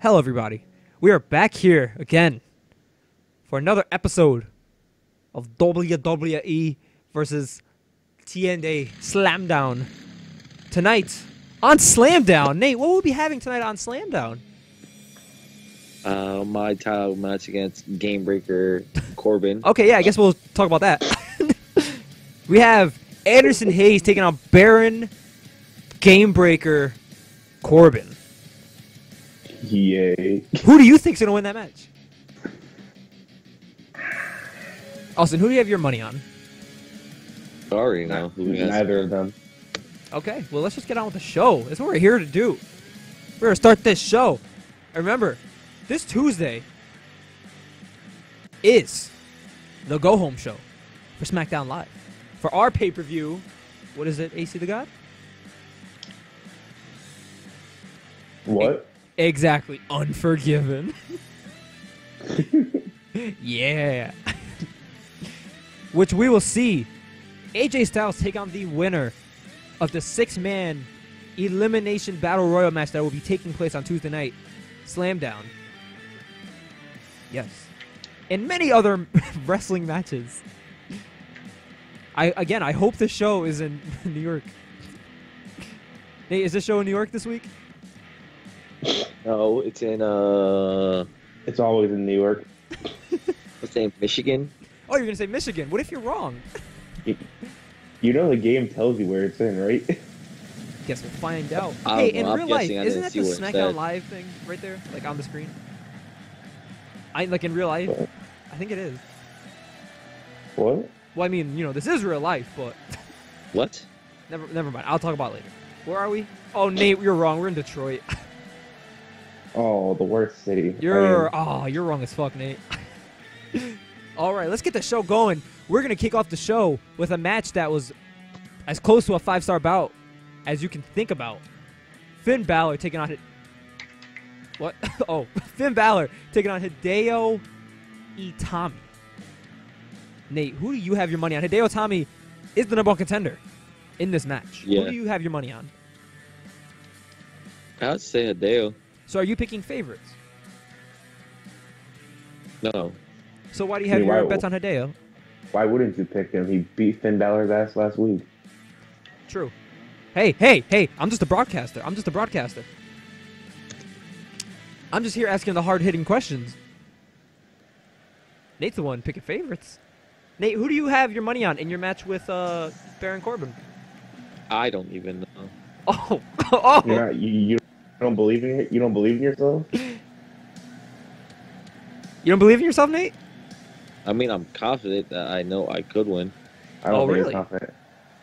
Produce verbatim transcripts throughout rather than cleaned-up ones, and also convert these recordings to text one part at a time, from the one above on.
Hello, everybody. We are back here again for another episode of W W E versus T N A SLAMDOWN. Tonight on SLAMDOWN. Nate, what will we be having tonight on SLAMDOWN? Uh, my title match against Game Breaker Corbin. Okay, yeah, I guess we'll talk about that. We have Anderson Haze taking on Baron Game Breaker Corbin. Yay. Who do you think's going to win that match? Austin, who do you have your money on? Sorry, no. Who has Neither of them. Okay, well, let's just get on with the show. That's what we're here to do. We're going to start this show. And remember, this Tuesday is the go-home show for SmackDown Live. For our pay-per-view, what is it, A C the God? What? Exactly. Unforgiven. Yeah. Which we will see A J Styles take on the winner of the six-man elimination battle royal match that will be taking place on Tuesday night. SlamDown. Yes. And many other wrestling matches. I Again, I hope this show is in New York. Nate, is this show in New York this week? No, it's in, uh... It's always in New York. It's in Michigan. Oh, you're going to say Michigan. What if you're wrong? You know the game tells you where it's in, right? Guess we'll find out. I Hey, don't in know, I'm real life, guessing I isn't didn't that see the where it SmackDown said. Live thing right there? Like on the screen? I Like in real life? I think it is. What? Well, I mean, you know, this is real life, but What? never never mind. I'll talk about it later. Where are we? Oh, Nate, you're wrong. We're in Detroit. Oh, the worst city. You're I oh, you're wrong as fuck, Nate. All right, let's get the show going. We're gonna kick off the show with a match that was as close to a five-star bout as you can think about. Finn Balor taking on Hid- what? Oh, Finn Balor taking on Hideo Itami. Nate, who do you have your money on? Hideo Itami is the number one contender in this match. Yeah. Who do you have your money on? I would say Hideo. So are you picking favorites? No. So why do you have I mean, your why- bets on Hideo? Why wouldn't you pick him? He beat Finn Balor's ass last week. True. Hey, hey, hey, I'm just a broadcaster. I'm just a broadcaster. I'm just here asking the hard-hitting questions. Nate's the one picking favorites. Nate, who do you have your money on in your match with uh, Baron Corbin? I don't even know. Oh, oh. You're not, you, you don't believe in it? You don't believe in yourself? You don't believe in yourself, Nate? I mean, I'm confident that I know I could win. I don't Oh, think really? it's confident.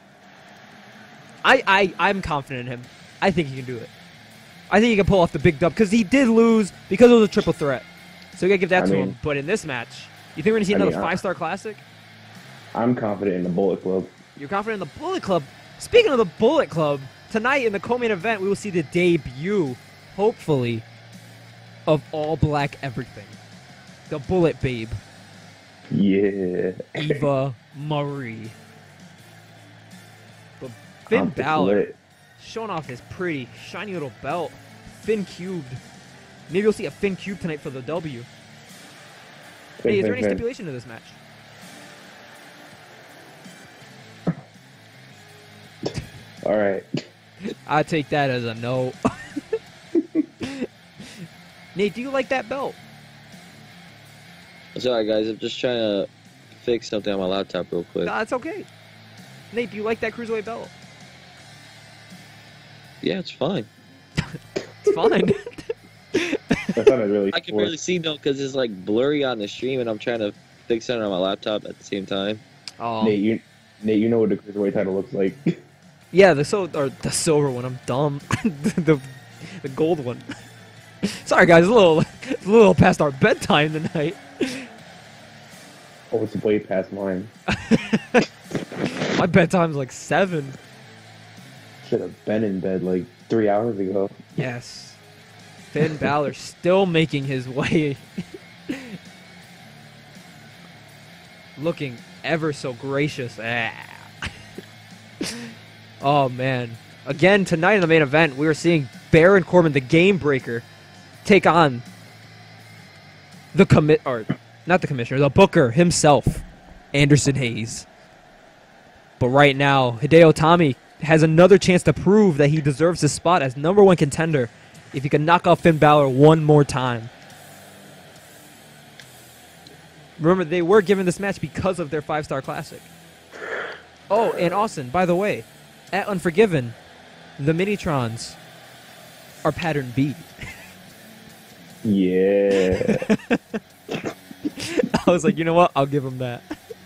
I, I, I'm confident in him. I think he can do it. I think he can pull off the big dub because he did lose because it was a triple threat. So you gotta give that I to mean- him. But in this match, you think we're gonna see I another mean, I- five-star classic? I'm confident in the Bullet Club. You're confident in the Bullet Club. Speaking of the Bullet Club, tonight in the co-main event, we will see the debut, hopefully, of All Black Everything. The Bullet Babe, Yeah. Eva Marie. But Finn I'm Balor lit. showing off his pretty, shiny little belt. Finn cubed. Maybe you'll see a Finn cube tonight for the W. Finn, Hey, is there Finn, any Finn. stipulation to this match? All right. I take that as a no. Nate, do you like that belt? Sorry, guys. I'm just trying to fix something on my laptop real quick. No, it's okay. Nate, do you like that cruiserweight belt? Yeah, it's fine. It's fine. That sounded really I can forced. barely see, though, because it's, like, blurry on the stream, and I'm trying to fix something on my laptop at the same time. Oh, Nate, you, Nate, you know what the cruiserweight title looks like. yeah, the so or the silver one. I'm dumb. the, the the gold one. Sorry, guys. It's a little it's a little past our bedtime tonight. Oh, it's way past mine. My bedtime's like seven. Should have been in bed like three hours ago. Yes. Finn Balor still making his way. Looking ever so gracious. Ah. Oh, man. Again, tonight in the main event, we are seeing Baron Corbin, the Game Breaker, take on the commit or not the commissioner, the booker himself, Anderson Haze. But right now, Hideo Itami has another chance to prove that he deserves his spot as number one contender if he can knock out Finn Balor one more time. Remember, they were given this match because of their five-star classic. Oh, and Austin, by the way, at Unforgiven, the Minitrons are pattern B. Yeah. I was like, you know what? I'll give him that.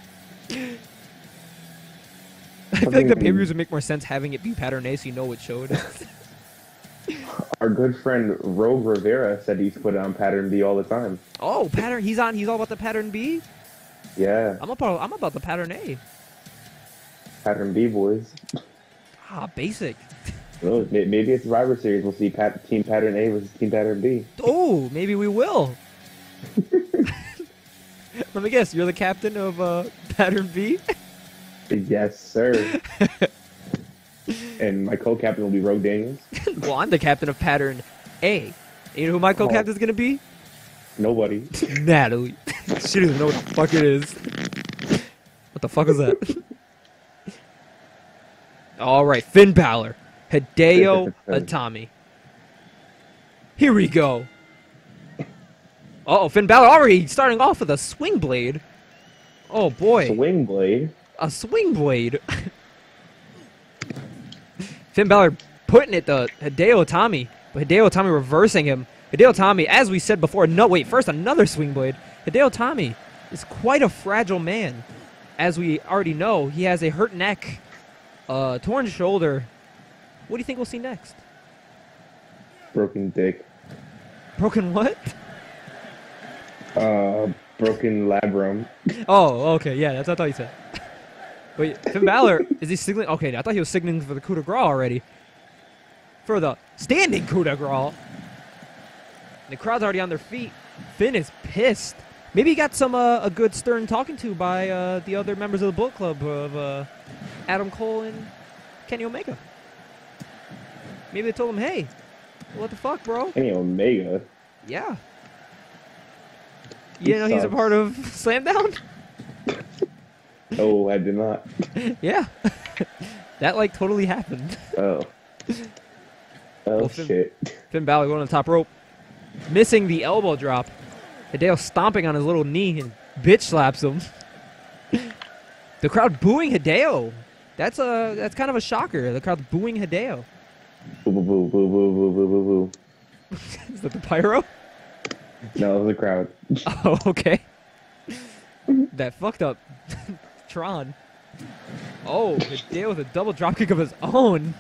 I feel like the pay-per-views would make more sense having it be pattern A so you know what show it is. Our good friend Rogue Rivera said he's put it on pattern B all the time. Oh, pattern. He's on. He's all about the pattern B. Yeah. I'm about. I'm about the pattern A. Pattern B, boys. Ah, basic. Well, may- maybe it's Survivor Series. We'll see pat- Team Pattern A versus Team Pattern B. Oh, maybe we will. Let me guess. You're the captain of uh, pattern B. Yes, sir. And my co-captain will be Rogue Daniels. Well, I'm the captain of pattern A. You know who my co-captain's gonna be? Nobody. Natalie. She doesn't know what the fuck it is. What the fuck is that? All right, Finn Balor, Hideo Itami. Here we go. Uh oh, Finn Balor already starting off with a swing blade. Oh boy, Swing blade. a swing blade. Finn Balor putting it to Hideo Itami, but Hideo Itami reversing him. Hideo Itami, as we said before, no wait, first another swing blade. Hideo Itami is quite a fragile man. As we already know, he has a hurt neck, uh, torn shoulder. What do you think we'll see next? Broken dick. Broken what? Uh, broken labrum. Oh, okay, yeah, that's what I thought you said. Wait, Finn Balor, is he signaling? Okay, I thought he was signaling for the coup de grace already. For the standing coup de grace. The crowd's already on their feet. Finn is pissed. Maybe he got some uh, a good stern talking to by uh, the other members of the Bullet Club of uh, Adam Cole and Kenny Omega. Maybe they told him, hey, what the fuck, bro? Kenny Omega. Yeah. He You know he's a sucks. part of SlamDown? Oh, I did not. Yeah. That, like, totally happened. Oh. Oh, Well, Finn- shit. Finn Balor going on the top rope. Missing the elbow drop. Hideo stomping on his little knee and bitch slaps him. The crowd booing Hideo. That's a that's kind of a shocker. The crowd booing Hideo. Boo, boo, boo, boo, boo, boo, boo, boo, boo. Is that the pyro? No, it was the crowd. Oh, okay. That fucked up Tron. Oh, Hideo with a double dropkick of his own.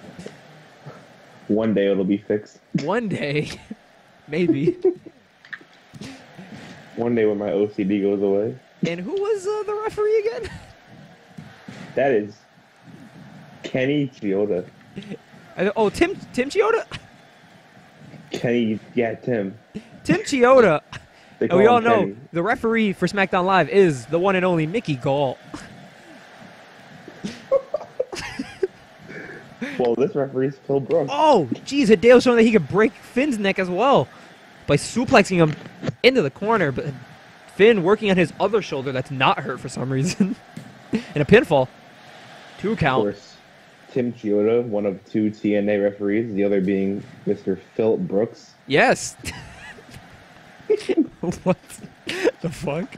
One day it'll be fixed. One day. Maybe. One day when my O C D goes away. And who was uh, the referee again? That is Kenny Chioda. Uh, Oh, Tim Tim Chioda? Kenny, yeah, Tim. Tim Chioda. They And call we all him know Kenny. the referee for SmackDown Live is the one and only Mickey Gall. Well, this referee's Phil Brooks. Oh, geez, Hideo showing that he could break Finn's neck as well by suplexing him into the corner, but Finn working on his other shoulder that's not hurt for some reason. And a pinfall. Two Of count. course, Tim Chioda, one of two T N A referees, the other being Mister Phil Brooks. Yes. What the fuck?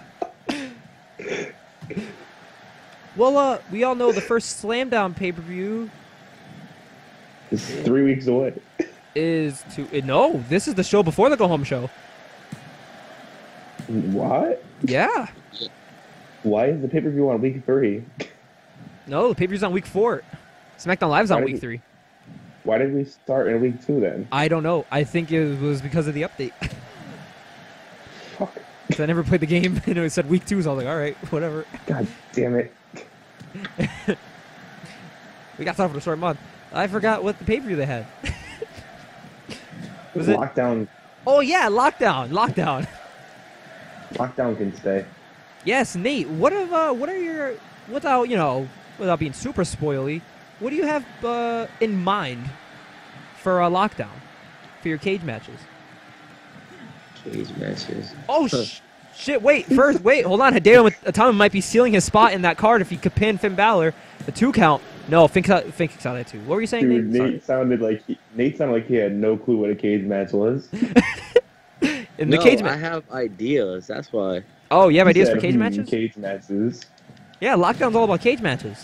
Well, uh, we all know the first SlamDown pay-per-view It's three weeks away. is to... uh, No, this is the show before the go-home show. What? Yeah. Why is the pay-per-view on week three? No, the pay-per-view's on week four. SmackDown Live's on Why did week we- three. Why did we start in week two then? I don't know. I think it was because of the update. Fuck. So I never played the game, and it said week two, so I was like, all right, whatever. God damn it. We got time for the short month. I forgot what the pay-per-view they had. Was it? Lockdown. Oh, yeah, Lockdown. Lockdown. Lockdown can stay. Yes, Nate. What have uh, what are your without you know without being super spoily? What do you have uh, in mind for a lockdown for your cage matches? Cage matches. Oh, sh shit. Wait, first, wait, hold on. Hideo Itami might be sealing his spot in that card if he could pin Finn Balor. The two count. No, Finn, Finn kicks out at two. What were you saying, Dude, Nate? Nate sounded like he, Nate sounded like he had no clue what a cage match was. In the no, cage I match. have ideas. That's why. Oh, you have He ideas said, for cage hmm, matches? Cage matches. Yeah, Lockdown's all about cage matches.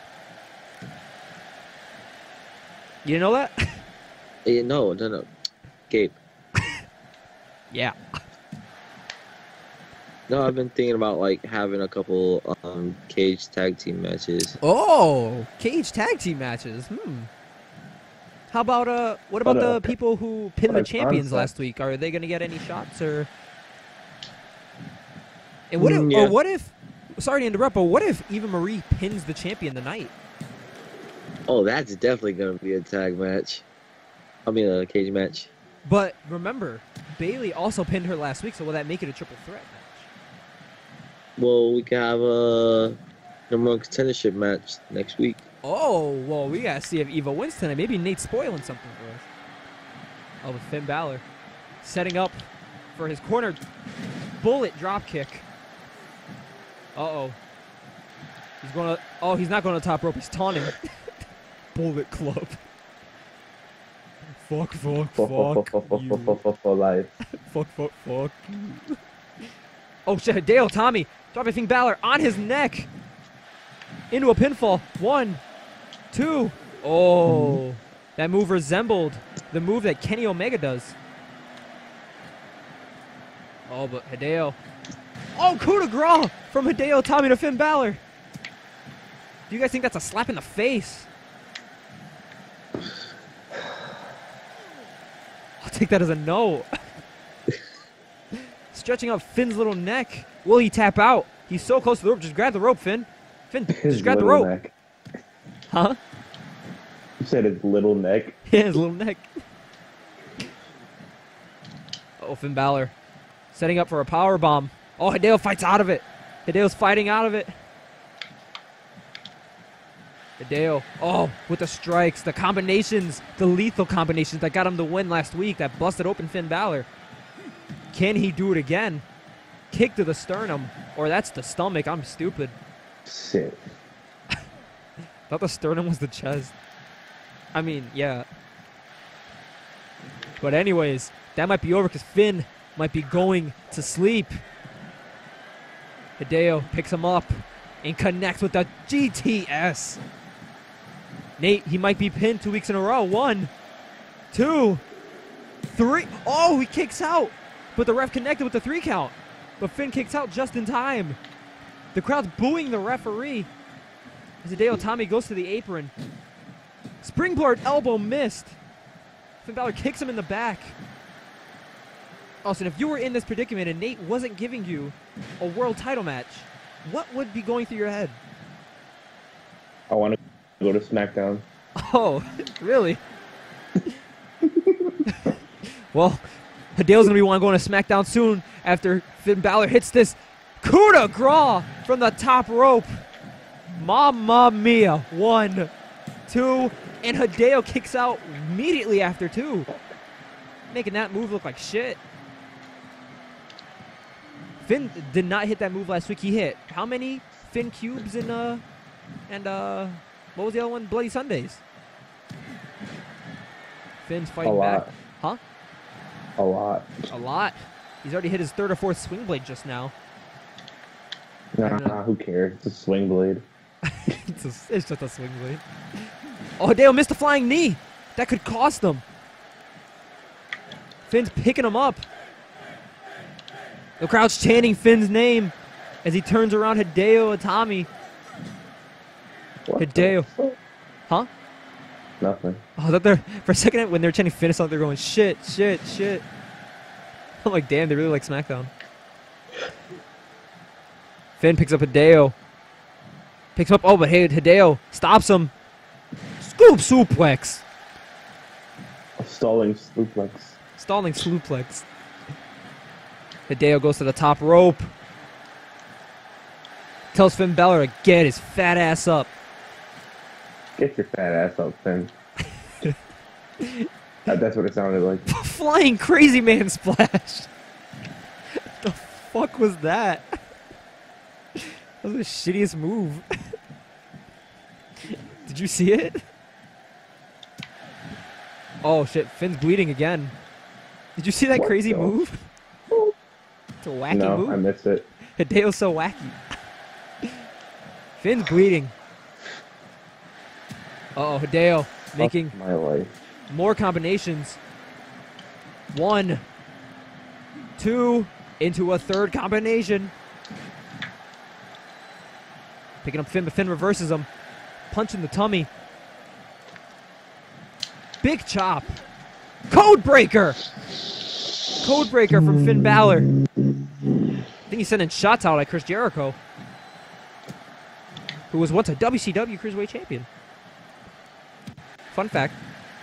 You didn't know that? Eh, no, no, no. Gabe. Yeah. No, I've been thinking about like having a couple um cage tag team matches. Oh, cage tag team matches. Hmm. How about uh? What about What a- the people who pinned what the a champions concept. last week? Are they gonna get any shots or? And what if? Mm, Or yeah. what if? Sorry to interrupt, but what if Eva Marie pins the champion tonight? Oh, that's definitely gonna be a tag match. I mean, a cage match. But remember, Bailey also pinned her last week, so will that make it a triple threat match? Well, we can have a number one contendership match next week. Oh, well, we gotta see if Eva wins tonight. Maybe Nate's spoiling something for us. Oh, with Finn Balor setting up for his corner bullet drop kick. Uh-oh. He's going to... Oh, he's not going to the top rope. He's taunting. Bullet club. Fuck, fuck, fuck you. For life. Fuck, fuck, fuck you. Oh, shit. Hideo Itami dropping Finn Balor on his neck. Into a pinfall. One, two. Oh. That move resembled the move that Kenny Omega does. Oh, but Hideo. Oh, coup de grace from Hideo Itami to Finn Balor. Do you guys think that's a slap in the face? I'll take that as a no. Stretching out Finn's little neck. Will he tap out? He's so close to the rope. Just grab the rope, Finn. Finn, His just grab the little rope. neck. Huh? You said his little neck. Yeah, his little neck. Oh, Finn Balor. Setting up for a power bomb. Oh, Hideo fights out of it. Hideo's fighting out of it. Hideo. Oh, with the strikes, the combinations, the lethal combinations that got him the win last week that busted open Finn Balor. Can he do it again? Kick to the sternum. Or that's the stomach. I'm stupid. Shit. Thought the sternum was the chest. I mean, yeah. But anyways, that might be over because Finn might be going to sleep. Hideo picks him up and connects with the G T S. Nate, he might be pinned two weeks in a row. One, two, three. Oh, he kicks out. But the ref connected with the three count. But Finn kicks out just in time. The crowd's booing the referee. As Hideo Itami goes to the apron. Springboard elbow missed. Finn Balor kicks him in the back. Austin, if you were in this predicament and Nate wasn't giving you a world title match, what would be going through your head? I want to go to SmackDown. Oh, really? Well, Hideo's going to be one going to SmackDown soon after Finn Balor hits this coup de grace from the top rope. Mamma mia. One, two, and Hideo kicks out immediately after two, making that move look like shit. Finn did not hit that move last week. He hit how many Finn cubes in uh and uh what was the other one? Bloody Sundays. Finn's fighting A back. lot. Huh? A lot. A lot. He's already hit his third or fourth swing blade just now. Nah, who cares? It's a swing blade. it's, a, it's just a swing blade. Oh, Hideo missed a flying knee. That could cost him. Finn's picking him up. The crowd's chanting Finn's name as he turns around Hideo Itami. What Hideo. the fuck? Huh? Nothing. Oh, I thought they're, for a second when they're chanting Finn, I thought they're going, shit, shit, shit. I'm like, damn, they really like SmackDown. Finn picks up Hideo. Picks him up. Oh, but hey, Hideo stops him. Scoop suplex. A stalling suplex. Stalling suplex. Hideo goes to the top rope. Tells Finn Balor to get his fat ass up. Get your fat ass up, Finn. that, that's what it sounded like. Flying crazy man splash. fuck was that? That was the shittiest move. Did you see it? Oh shit, Finn's bleeding again. Did you see that What crazy the- move? It's a wacky No, move. I missed it. Hideo's so wacky. Finn's bleeding. Uh oh, Hideo making Fuck my life. more combinations. One, two, into a third combination. Picking up Finn, but Finn reverses him. Punching the tummy. Big chop. Code breaker. Code breaker from Finn Balor. I think he's sending shots out like Chris Jericho, who was once a W C W Cruiserweight Champion. Fun fact.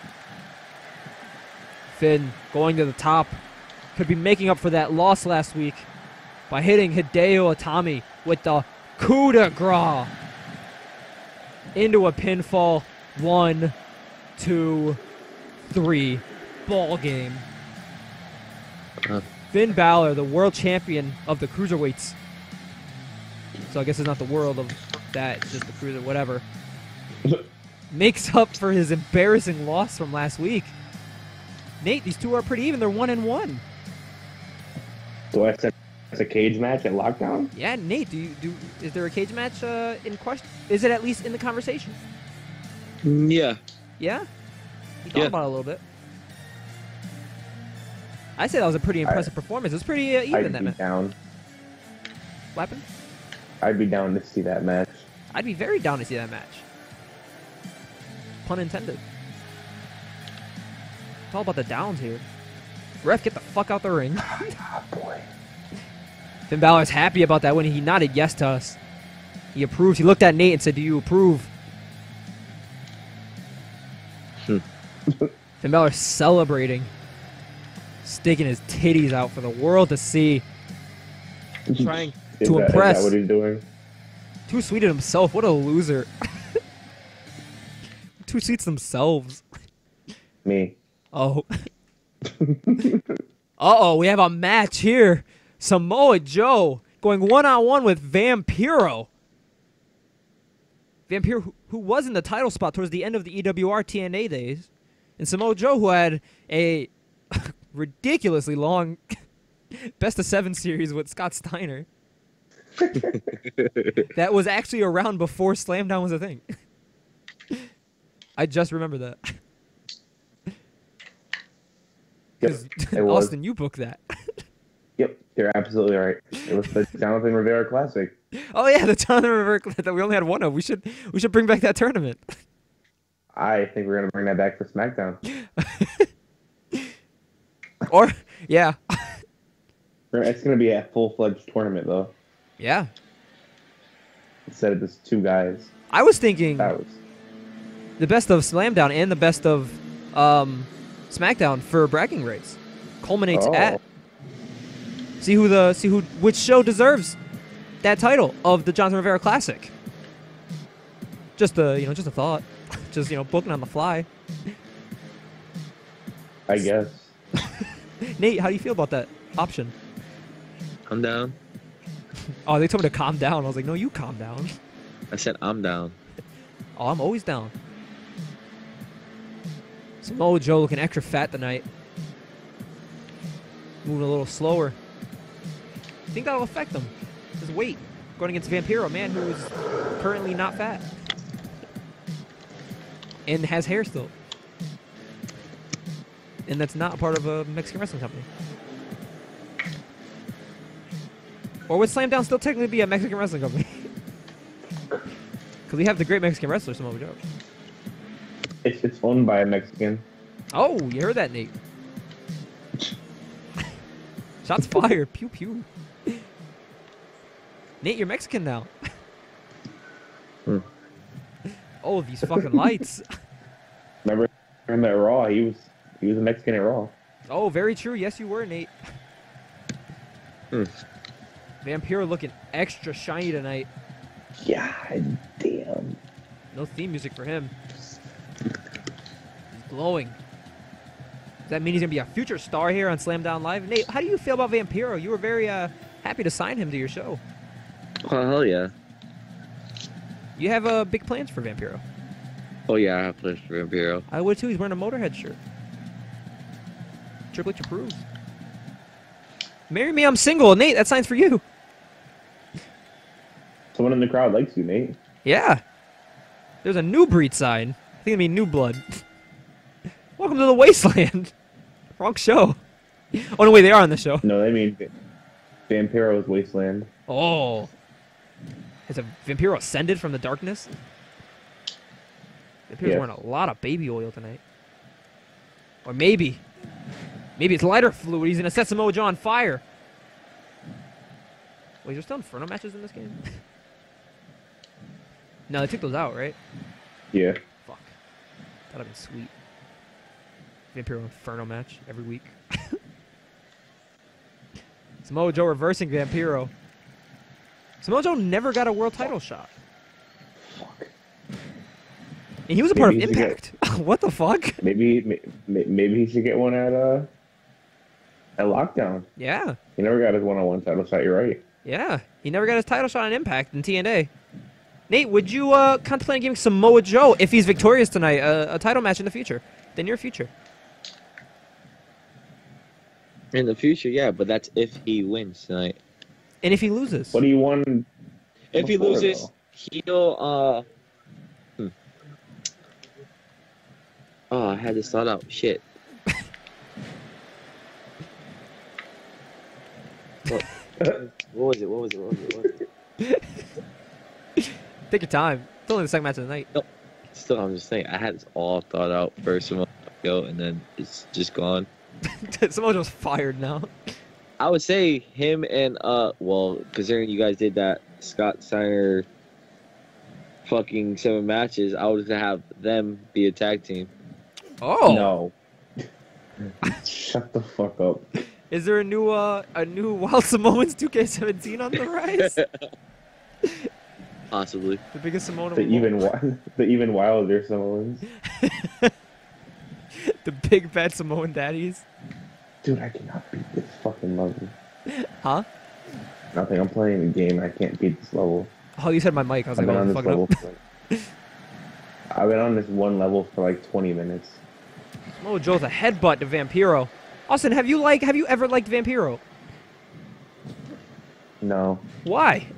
Finn going to the top. Could be making up for that loss last week by hitting Hideo Itami with the coup de grace into a pinfall. One, two, three. Ball game. Uh, Finn Balor, the world champion of the cruiserweights. So I guess it's not the world of that, it's just the cruiser, whatever. Makes up for his embarrassing loss from last week. Nate, these two are pretty even. They're one and one. So that's a, that's a cage match at Lockdown? Yeah, Nate, do you do? Is there a cage match uh, in question? Is it at least in the conversation? yeah. Yeah. You thought Yeah. about it a little bit. I say that was a pretty impressive performance. It was pretty uh, even I'd that be match. down. What happened? I'd be down to see that match. I'd be very down to see that match. Pun intended. It's all about the downs here. Ref, get the fuck out the ring. Oh boy. Finn Balor's happy about that when he nodded yes to us. He approved. He looked at Nate and said, "Do you approve?" Hmm. Finn Balor celebrating. Sticking his titties out for the world to see. Trying Is to that, impress. Is that what he's doing? Too sweet of himself. What a loser. Too sweet themselves. Me. Oh. Uh-oh, we have a match here. Samoa Joe going one-on-one with Vampiro. Vampiro, who, who was in the title spot towards the end of the E W R T N A days. And Samoa Joe, who had a ridiculously long best of seven series with Scott Steiner. That was actually around before SlamDown was a thing. I just remember that. Yep, Because it was. Austin, you booked that. Yep, you're absolutely right. It was the Jonathan Rivera Classic. Oh yeah, the Jonathan Rivera that we only had one of. We should we should bring back that tournament. I think we're gonna bring that back for SmackDown. Or yeah, It's gonna be a full-fledged tournament though, yeah. instead of just two guys. I was thinking That was the best of SlamDown and the best of um, SmackDown for bragging rights culminates Oh. at see who the see who which show deserves that title of the Jonathan Rivera Classic. Just a you know just a thought, just you know booking on the fly. I guess. Nate, how do you feel about that option? I'm down. Oh, they told me to calm down. I was like, no, you calm down. I said I'm down. Oh, I'm always down. Samoa Joe looking extra fat tonight. Moving a little slower. I think that'll affect him. His weight. Going against Vampiro, a man who is currently not fat. And has hair still. And that's not part of a Mexican wrestling company. Or would SlamDown still technically be a Mexican wrestling company? Because we have the great Mexican wrestler, Samoa Joe. It's it's owned by a Mexican. Oh, you heard that, Nate. Shots fired. Pew, pew. Nate, you're Mexican now. Hmm. Oh, these fucking lights. Remember him at Raw? He was he was a Mexican at Raw. Oh, very true. Yes, you were, Nate. Hmm. Vampiro looking extra shiny tonight. God damn. No theme music for him. He's glowing. Does that mean he's going to be a future star here on SlamDown Live? Nate, how do you feel about Vampiro? You were very uh, Happy to sign him to your show. Oh, hell yeah. You have uh, big plans for Vampiro. Oh, yeah, I have plans for Vampiro. I would too. He's wearing a Motorhead shirt. Triple H approves. Marry me, I'm single. Nate, that sign's for you. Someone in the crowd likes you, Nate. Yeah. There's a new breed sign. I think it means new blood. Welcome to the Wasteland. Wrong show. Oh, no, wait, they are on the show. No, they mean Vampiro's Wasteland. Oh. Has a Vampiro ascended from the darkness? Vampiro's Yeah. wearing a lot of baby oil tonight. Or maybe. Maybe it's lighter fluid. He's going to set Samoa Joe on fire. Wait, is there still Inferno matches in this game? No, they took those out, right? Yeah. Fuck. That'd have been sweet. Vampiro Inferno match every week. Samoa Joe reversing Vampiro. Samoa Joe never got a world title shot. Fuck. And he was a part Maybe of he should Impact. What the fuck? Maybe may- maybe he should get one at uh at Lockdown. Yeah. He never got his one-on-one title shot. You're right. Yeah. He never got his title shot on Impact in T N A. Nate, would you uh, contemplate giving Samoa Joe, if he's victorious tonight, uh, a title match in the future? The near future. In the future, yeah, but that's if he wins tonight. And if he loses? What do you want? If he before, loses, though? he'll, uh... Hmm. Oh, I had this thought out. Shit. what? what was it? What was it? What was it? What was it? Take your time. It's only the second match of the night. Still, I'm just saying, I had this all thought out first of all, and then it's just gone. Samoa Joe's fired now. I would say him and, uh, well, considering you guys did that Scott Steiner fucking seven matches, I would have them be a tag team. Oh. No. Shut the fuck up. Is there a new uh a new Wild Samoans two K seventeen on the rise? Possibly. The biggest Samoan of The them all. even wi- the even wilder Samoans. The big bad Samoan daddies. Dude, I cannot beat this fucking level. Huh? Nothing. I'm playing a game. I can't beat this level. Oh, you said my mic. I was I've like, been oh, on this fuck level. it up. For like, I've been on this one level for like twenty minutes. Samoa Joe's a headbutt to Vampiro. Austin, have you like have you ever liked Vampiro? No, Why?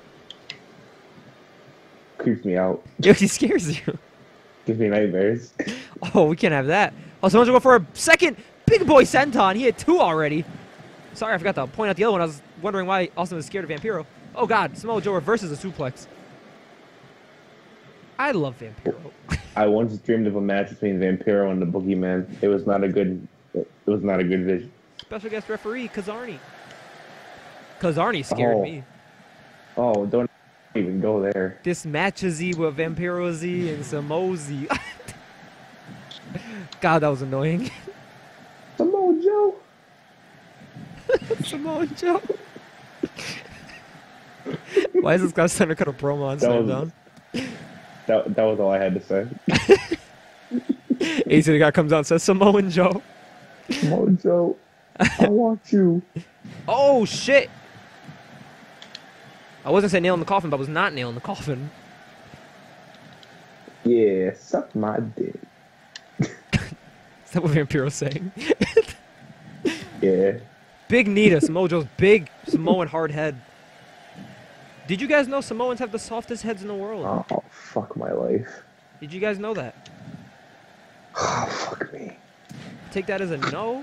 creeps me out. Yo, he scares you. Gives me nightmares. Oh, we can't have that. Oh, Samoa Joe go for a second big boy senton. He hit two already. Sorry, I forgot to point out the other one. I was wondering why Austin was scared of Vampiro. Oh God, Samoa Joe reverses a suplex. I love Vampiro. I once dreamed of a match between Vampiro and the Boogeyman. It was not a good. It was not a good vision. Special guest referee, Kazarni. Kazarni scared Oh. me. Oh, don't even go there. This matches Z with Vampiro Z and Samoa Z. God, that was annoying. Samoa Joe. Samoa Joe. Why is this guy trying to cut a promo on That was- SlamDown? That that was all I had to say. Ace of the guy comes out and says Samoan Joe. Samoa Joe, I want you. Oh shit! I wasn't saying nail in the coffin, but I was not nail in the coffin. Yeah, suck my dick. Is that what Vampiro's saying? Yeah. Big Nita, Samoa Joe's big Samoan hard head. Did you guys know Samoans have the softest heads in the world? Oh, fuck my life. Did you guys know that? Oh, fuck me. Take that as a no?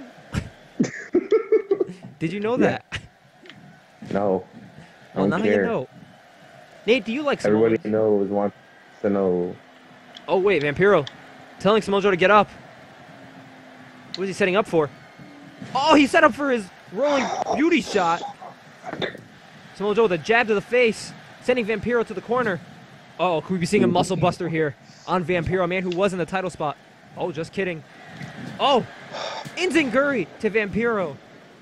Did you know Yeah. that? No. I Well, don't now care. you know. Nate, do you like Samoans? Everybody knows, wants to know. Oh, wait, Vampiro. Telling Samoa Joe to get up. What is he setting up for? Oh, he set up for his rolling beauty shot. Samoa Joe with a jab to the face, sending Vampiro to the corner. Oh, could we be seeing a muscle buster here on Vampiro, a man who was in the title spot? Oh, just kidding. Oh, Enziguri to Vampiro.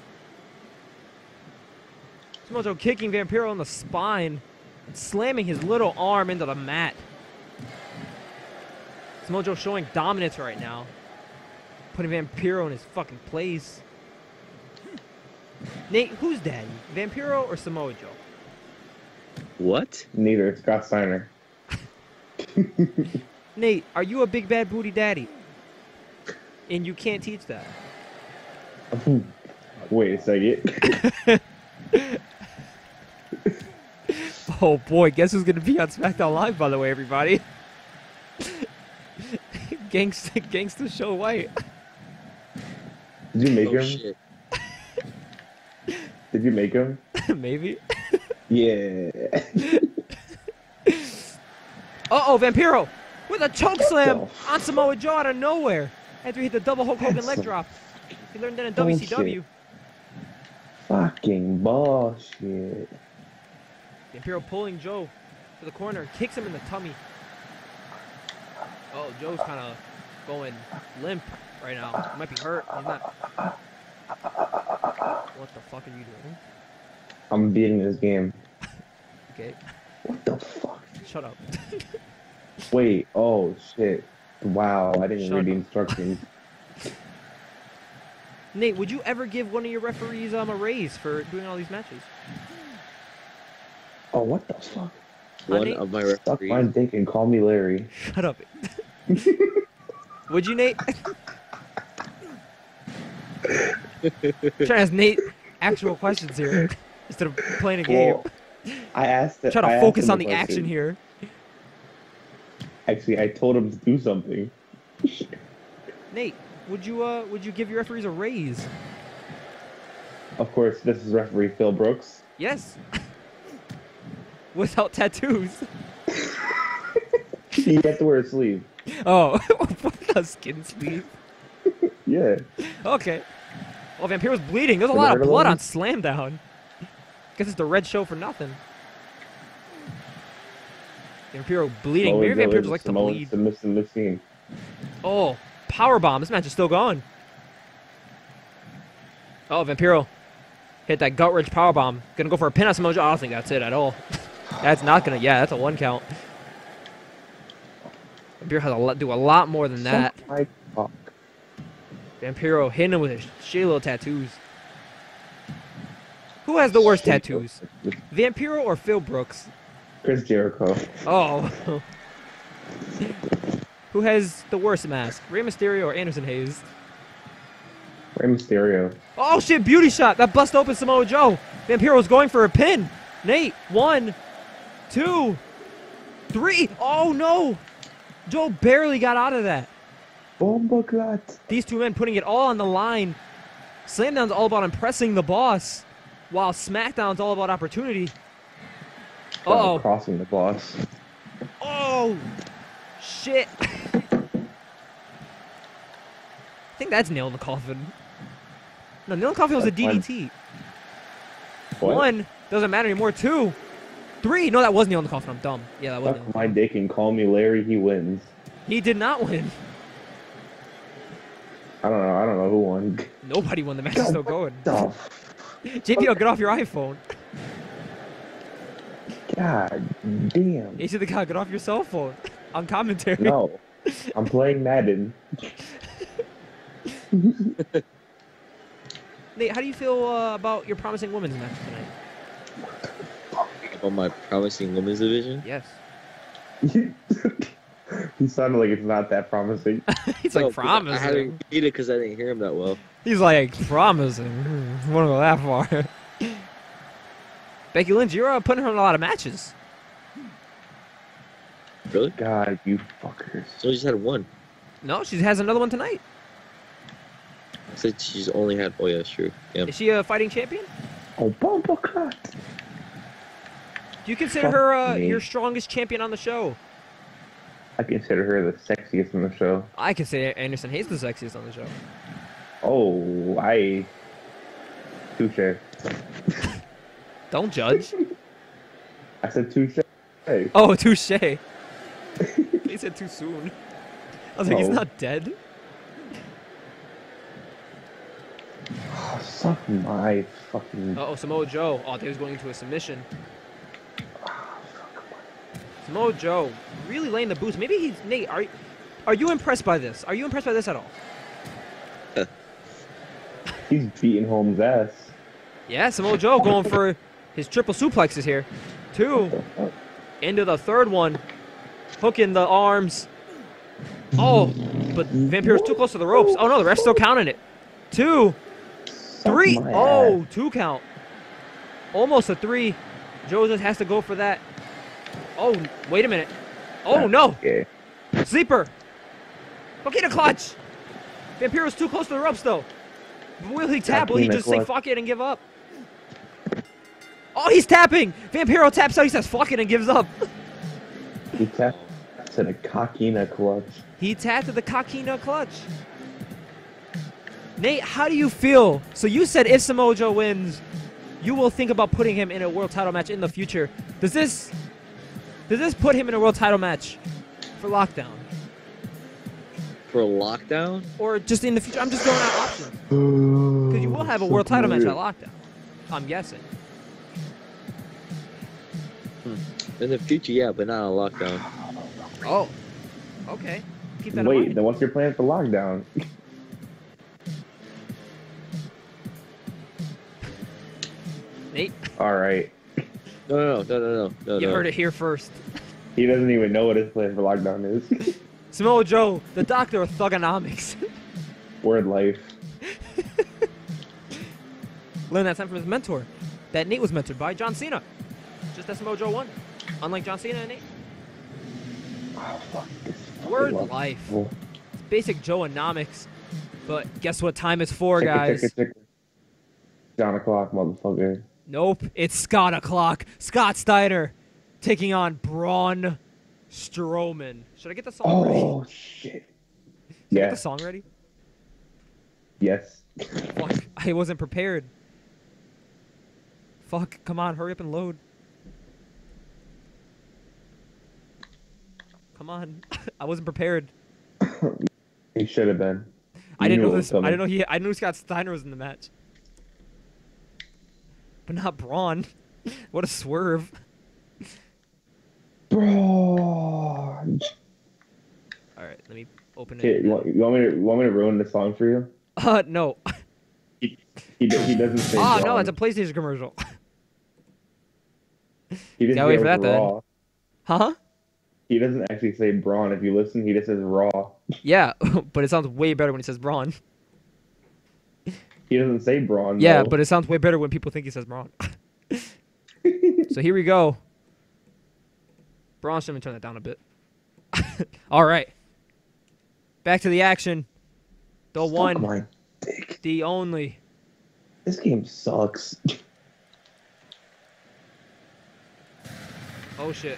Samoa Joe kicking Vampiro in the spine and slamming his little arm into the mat. Samoa Joe showing dominance right now, putting Vampiro in his fucking place. Nate, who's daddy? Vampiro or Samoa Joe? What? Neither. Scott Steiner. Nate, are you a big bad booty daddy? And you can't teach that. Wait a second. Oh boy, guess who's gonna be on SmackDown Live, by the way, everybody? Gangsta, Gangsta Show White. Did you make Oh him? shit. Did you make him? Maybe. Yeah. Uh-oh, Vampiro with a choke slam the on Samoa Joe out of nowhere after he hit the double Hulk Hogan That's leg some drop. He learned that in W C W. bullshit. Fucking bullshit. Vampiro pulling Joe to the corner, kicks him in the tummy. Oh, Joe's kind of going limp right now. He might be hurt. He's not. What the fuck are you doing? I'm beating this game. Okay, What the fuck? shut up. Wait, oh shit. Wow, I didn't Shut read the up. instructions. Nate, would you ever give one of your referees um, a raise for doing all these matches? Oh, what the fuck? Huh, One Nate? of my Suck referees. my dick and call me Larry. Shut up. Would you, Nate? Trying to ask Nate actual questions here instead of playing a game. Well, I asked it. Try to I asked focus him on a the action question. here. Actually, I told him to do something. Nate, would you uh would you give your referees a raise? Of course, this is referee Phil Brooks. Yes. Without tattoos. He had to wear a sleeve. Oh, a skin sleeve. Yeah. Okay. Well, Vampiro's bleeding. There's a Ever lot heard of of blood them? on SlamDown. Guess it's the red show for nothing. Vampiro bleeding. Maybe Samoa Joe Vampiro is just likes to Samoan bleed. submissive machine. Oh, powerbomb. This match is still going. Oh, Vampiro hit that gut wrench powerbomb. Gonna go for a pin on Samoa Joe. I don't think that's it at all. That's not gonna. Yeah, that's a one count. Vampiro has a lot, do a lot more than that. Suck my cock. Vampiro hitting him with his shitty little tattoos. Who has the worst tattoos? Vampiro or Phil Brooks? Chris Jericho. Oh. Who has the worst mask? Rey Mysterio or Anderson Hayes? Rey Mysterio. Oh shit, beauty shot. That bust open Samoa Joe. Vampiro's going for a pin. Nate, one, two, three. Oh no. Joe barely got out of that. Bomba clat. These two men putting it all on the line. SlamDown's all about impressing the boss, while SmackDown's all about opportunity. Uh-oh. Crossing the boss. Oh, shit. I think that's nail in the coffin. No, nail in the coffin was a D D T. What? One, doesn't matter anymore. Two, three. No, that was nail in the coffin. I'm dumb. Yeah, that was nail in Suck the my coffin. dick and call me Larry. He wins. He did not win. I don't know. I don't know who won. Nobody won. The match is still going. Oh, J P L, get off your iPhone. God damn. You should the guy get off your cell phone on commentary. No. I'm playing Madden. Nate, how do you feel uh, about your promising women's match tonight? On my promising women's division. Yes. He sounded like it's not that promising. He's No, like 'cause I had to promising. repeat it because I didn't hear him that well. He's like promising. Hmm, wanna go that far? Becky Lynch, you're uh, putting her in a lot of matches. Really? God, you fuckers. So I just had one. No, she has another one tonight. I said she's only had. Oh yeah, that's true. Yeah. Is she a fighting champion? Oh, Bomba clat. Do you consider Fuck her uh, me. your strongest champion on the show? I consider her the sexiest in the show. I consider Anderson Hayes the sexiest on the show. Oh, I. Touche. Don't judge. I said touche. Hey. Oh, touche. He said too soon. I was like, he's Oh. not dead. Oh, suck my fucking. Uh oh, Samoa Joe. Oh, they was going into a submission. Samoa Joe really laying the boots. Maybe he's Nate. Are are you impressed by this? Are you impressed by this at all? He's beating Holmes' ass. Yeah, Samoa Joe going for his triple suplexes here. Two. Into the third one. Hooking the arms. Oh, but Vampiro's too close to the ropes. Oh, no, the ref's still counting it. Two. Three. Oh, two count. Almost a three. Joe just has to go for that. Oh, wait a minute. Oh, no. Sleeper. Coquina clutch. Vampiro's too close to the ropes, though. Will he tap? Will he just say fuck it and give up? Oh, he's tapping. Vampiro taps out. He says fuck it and gives up. He tapped to the coquina clutch. He tapped to the coquina clutch. Nate, how do you feel? So you said if Samoa Joe wins, you will think about putting him in a world title match in the future. Does this does this put him in a world title match for Lockdown? For Lockdown? Or just in the future? I'm just throwing out options. Because you will have a world title match at Lockdown. I'm guessing. Hmm. In the future, yeah, but not on Lockdown. Oh. Okay. Keep that in Wait, mind. then what's your plan for Lockdown? Nate? All right. No, no, no, no, no, no. You no. heard it here first. He doesn't even know what his plan for Lockdown is. Samoa Joe, the doctor of thugonomics. Word life. Learned that time from his mentor. That Nate was mentored by John Cena. Just as Samoa Joe won. Unlike John Cena and Nate. Oh, fuck this. Word Fucking life. love. It's basic Joe-onomics. But guess what time it's for, Ticker, guys? ticker, ticker. Down o'clock, motherfucker. Nope. It's Scott o'clock. Scott Steiner taking on Braun Strowman. Should I get the song ready? Oh, shit. Should I Yeah. get the song ready? Yes. Fuck. I wasn't prepared. Fuck. Come on. Hurry up and load. Come on. I wasn't prepared. He should have been. I You didn't knew know it this. was coming. I didn't know he. I knew Scott Steiner was in the match, but not Braun. What a swerve! Bro. All right, let me open it. Okay, you want, you want me to you want me to ruin the song for you? Uh, no. He he, do- he doesn't say. Ah, no, Braun. it's a PlayStation commercial. He just Gotta wait goes for that then. raw. Huh? He doesn't actually say Braun. If you listen, he just says Raw. Yeah, but it sounds way better when he says Braun. He doesn't say Braun. Yeah, though. but it sounds way better when people think he says Braun. So here we go. Braun, should me turn that down a bit. All right. Back to the action. The Suck one, my dick. the only. This game sucks. Oh shit.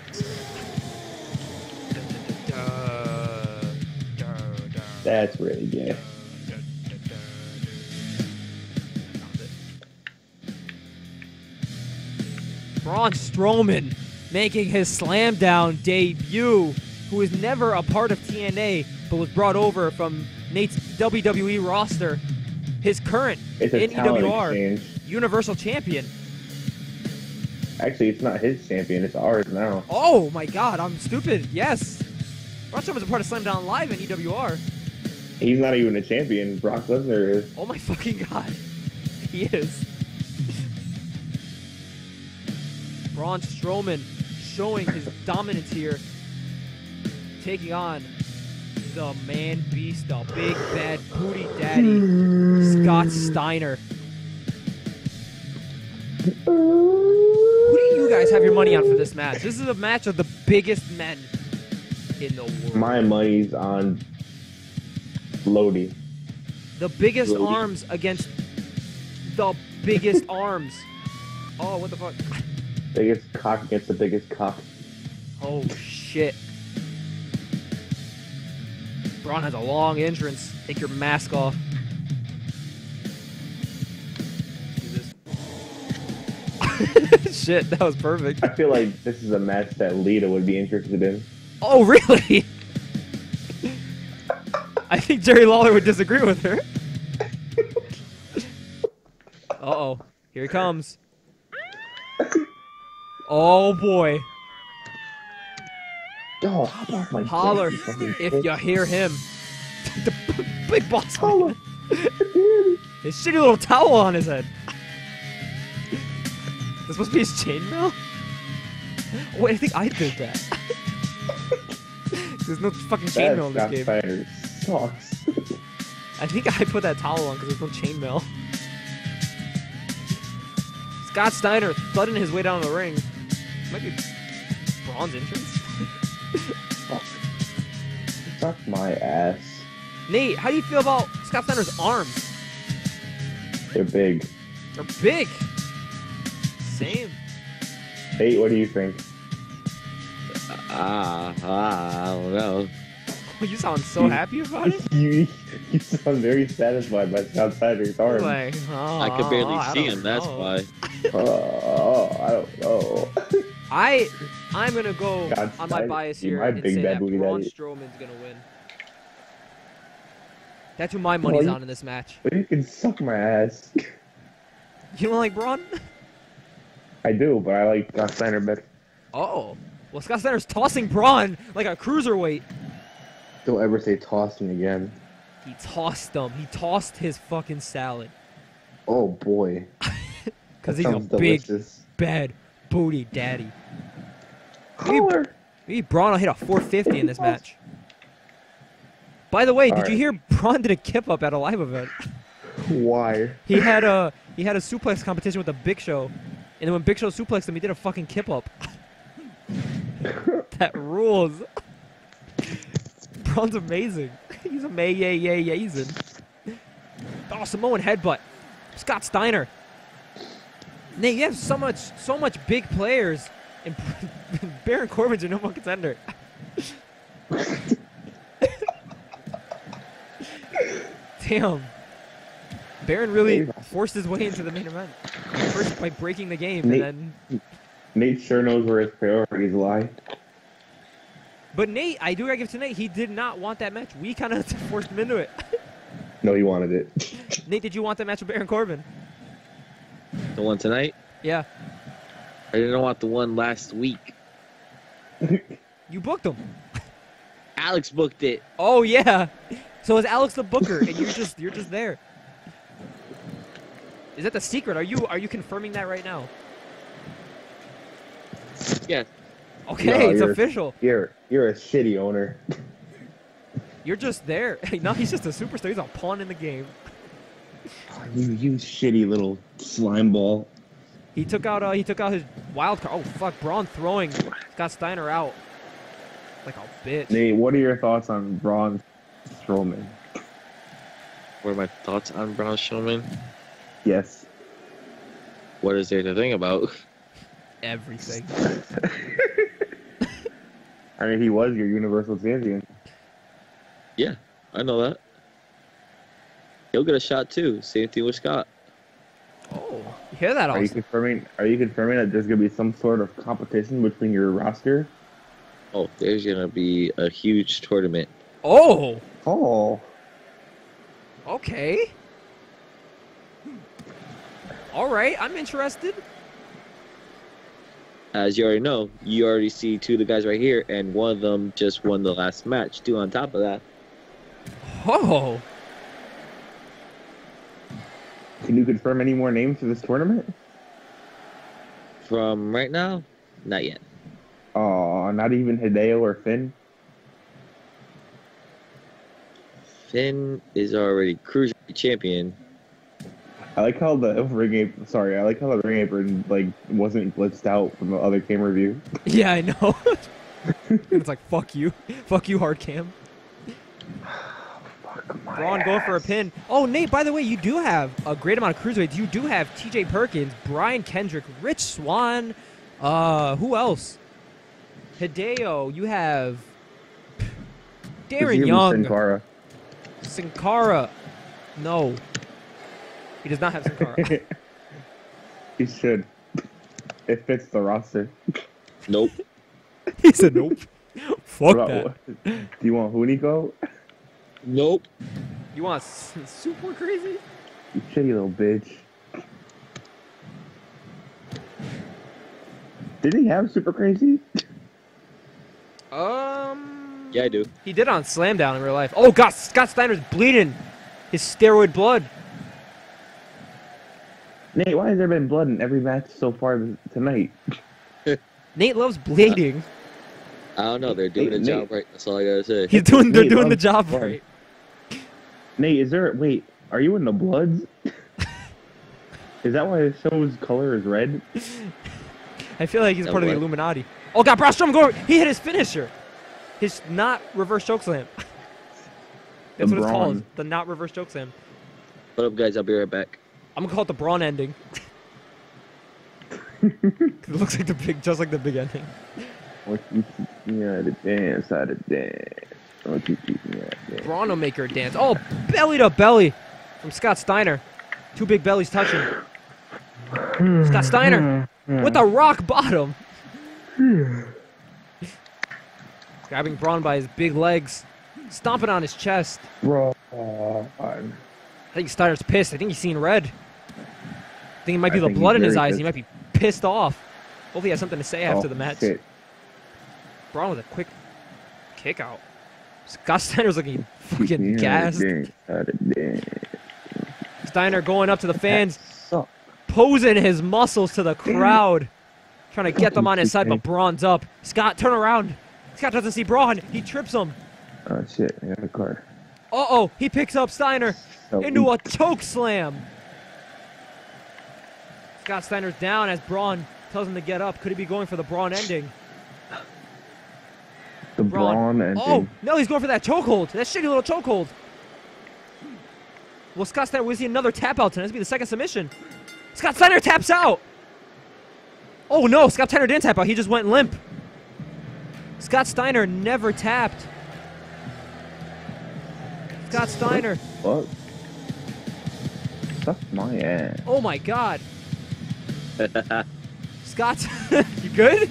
That's really gay. Braun Strowman making his SlamDown debut, who is never a part of T N A, but was brought over from Nate's W W E roster. His current It's a N E talent W R exchange. Universal Champion. Actually, it's not his champion. It's ours now. Oh my god, I'm stupid. Yes. Braun Strowman's a part of SlamDown Live in E W R. He's not even a champion. Brock Lesnar is. Oh my fucking god. He is. Braun Strowman showing his dominance here. Taking on the man beast, the big bad booty daddy, Scott Steiner. Who do you guys have your money on for this match? This is a match of the biggest men in the world. My money's on Lodi. The biggest Lodi. arms against the biggest arms. Oh, what the fuck? Biggest cock against the biggest cock. Oh, shit. Braun has a long entrance. Take your mask off. Do this. Shit, that was perfect. I feel like this is a match that Lita would be interested in. Oh, really? I think Jerry Lawler would disagree with her. Uh-oh. Here he comes. Oh, boy. Oh, hop off my Holler dick, you fucking if bitch. you hear him. The b- big boss man. Holler. His shitty little towel on his head. This supposed to be his chainmail? Wait, I think I did that. There's no fucking chainmail in this game. Spider sucks. I think I put that towel on because there's no chainmail. Scott Steiner thudding his way down the ring. Might be Braun's entrance. Fuck. Suck my ass. Nate, how do you feel about Scott Steiner's arms? They're big. They're big. Same. Nate, what do you think? Ah, ah, I don't know. You sound so happy about it. you, you sound very satisfied by Scott Steiner's arms. Like, oh, I could barely I see don't him. That's know. why. Oh, I don't know. I, I'm gonna go God, on my Steiner, bias you here my and big say bad that booty Braun daddy. Strowman's gonna win. That's who my money's you- on in this match. But you can suck my ass. You don't like Braun? I do, but I like Scott Steiner better. Oh. Well, Scott Steiner's tossing Braun like a cruiserweight. Don't ever say tossing again. He tossed him. He tossed his fucking salad. Oh boy. Because That he's a sounds big, delicious. bad booty daddy. Maybe, Holler. maybe Braun will hit a four fifty in this match. By the way, did All you right. hear Braun did a kip up at a live event? Why? He had a he had a suplex competition with the Big Show, and then when Big Show suplexed him, he did a fucking kip up. That rules. Braun's amazing. He's a may yay yay yazin. Oh, Samoan headbutt. Scott Steiner. Nate, you have so much so much big players, and Baron Corbin's your number one contender. Damn. Baron really forced his way into the main event. First by breaking the game, Nate- and then. Nate sure knows where his priorities lie. But Nate, I do gotta give it to Nate. He did not want that match. We kind of forced him into it. No, he wanted it. Nate, did you want that match with Baron Corbin? The one tonight? Yeah. I didn't want the one last week. You booked him. Alex booked it. Oh yeah. So is Alex the booker, and you're just you're just there. Is that the secret? Are you are you confirming that right now? Yes. Okay, No, it's you're- official. You're you're a shitty owner. You're just there. No, he's just a superstar. He's a pawn in the game. You you shitty little slime ball. He took out uh, he took out his wild card. Oh fuck, Braun throwing Scott Steiner out like a bitch. Nate, what are your thoughts on Braun Strowman? What are my thoughts on Braun Strowman? Yes. What is there to think about? Everything. I mean, he was your Universal Champion. Yeah, I know that. He'll get a shot too. Same thing with Scott. Oh, you hear that? Are you Also? confirming? Are you confirming that there's gonna be some sort of competition between your roster? Oh, there's gonna be a huge tournament. Oh, Oh, okay. All right, I'm interested. As you already know, you already see two of the guys right here, and one of them just won the last match too. On top of that, Oh, can you confirm any more names for this tournament? from right now, not yet. Oh, not even Hideo or Finn. Finn is already cruiserweight champion. I like how the ring apron. Sorry, I like how the ring apron like wasn't blitzed out from the other camera view. yeah, I know. It's like fuck you, fuck you, hard cam. Fuck my Braun going for a pin. Oh, Nate, by the way, you do have a great amount of cruiserweights. You do have T J Perkins, Brian Kendrick, Rich Swann. Uh, who else? Hideo. You have Darren Young. Sin Cara. Sin Cara. No. He does not have Sin Cara. He should. It fits the roster. Nope. He said nope. Fuck Bro, that. do you want Hunico? Nope. You want s- super crazy? You shitty little bitch. Did he have Super Crazy? Um. Yeah, I do. He did on SLAMDOwn in real life. Oh, God, Scott Steiner's bleeding. His steroid blood. Nate, why has there been blood in every match so far tonight? Nate loves bleeding. I don't know. They're doing Nate, the job Nate. right. That's all I gotta say. He's doing. They're Nate doing the loves job blood. right. Nate, is there? Wait, are you in the Bloods? Is that why the show's color is red? I feel like he's That part of the what? Illuminati. Oh God, Braun Strowman go. He hit his finisher. His not reverse chokeslam. That's The what it's called. Braun. The not reverse chokeslam. What up, guys? I'll be right back. I'm gonna call it the Braun ending. 'Cause it looks like the big, just like the big ending. What you teach me how to dance, how to dance. What you teach me how to dance. Braun will make her dance. Oh, belly to belly from Scott Steiner. Two big bellies touching. Scott Steiner with a rock bottom. Grabbing Braun by his big legs. Stomping on his chest. Bro. I think Steiner's pissed. I think he's seeing red. I think it might be I the think blood he's in his very eyes. He might be pissed off. Hopefully he has something to say after Oh, the match. shit. Braun with a quick kick out. Scott Steiner's looking Teach me fucking how to gassed. dance, how to dance. Steiner going up to the fans, That sucks. posing his muscles to the crowd. Trying to get them on his side, but Braun's up. Scott, turn around. Scott doesn't see Braun. He trips him. Oh shit, I got a card. Uh-oh, he picks up Steiner So into a weak. choke slam. Scott Steiner's down as Braun tells him to get up. Could he be going for the Braun ending? The Braun. Braun and Oh, no, he's going for that chokehold. That shitty little chokehold. Well, Scott Steiner, we see another tap out tonight. This will be the second submission. Scott Steiner taps out. Oh, no, Scott Steiner didn't tap out. He just went limp. Scott Steiner never tapped. Scott Steiner. What? Suck my ass. Oh, my God. Scott, you good?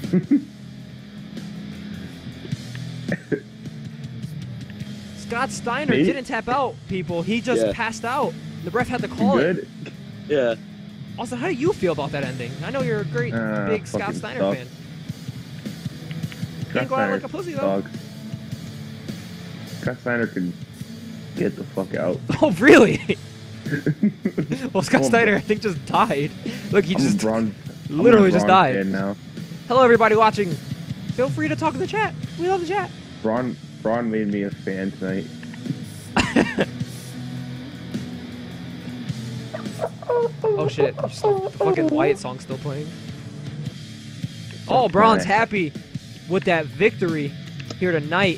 Scott Steiner Me? didn't tap out, people. He just Yeah. passed out. The ref had to You call it. good? Yeah. Also, how do you feel about that ending? I know you're a great, Uh, big Scott fucking Steiner sucks. fan. Scott Can't go out like a Steiner pussy, though. sucks. Scott Steiner can get the fuck out. Oh, really? Well, Scott I'm a- Steiner, I think, just died. Look, he I'm just Braun, I'm literally a just Braun died. fan now. Hello, everybody watching. Feel free to talk in the chat. We love the chat. Braun, Braun made me a fan tonight. Oh, shit. Just the fucking Wyatt song still playing. Oh, Braun's happy with that victory here tonight.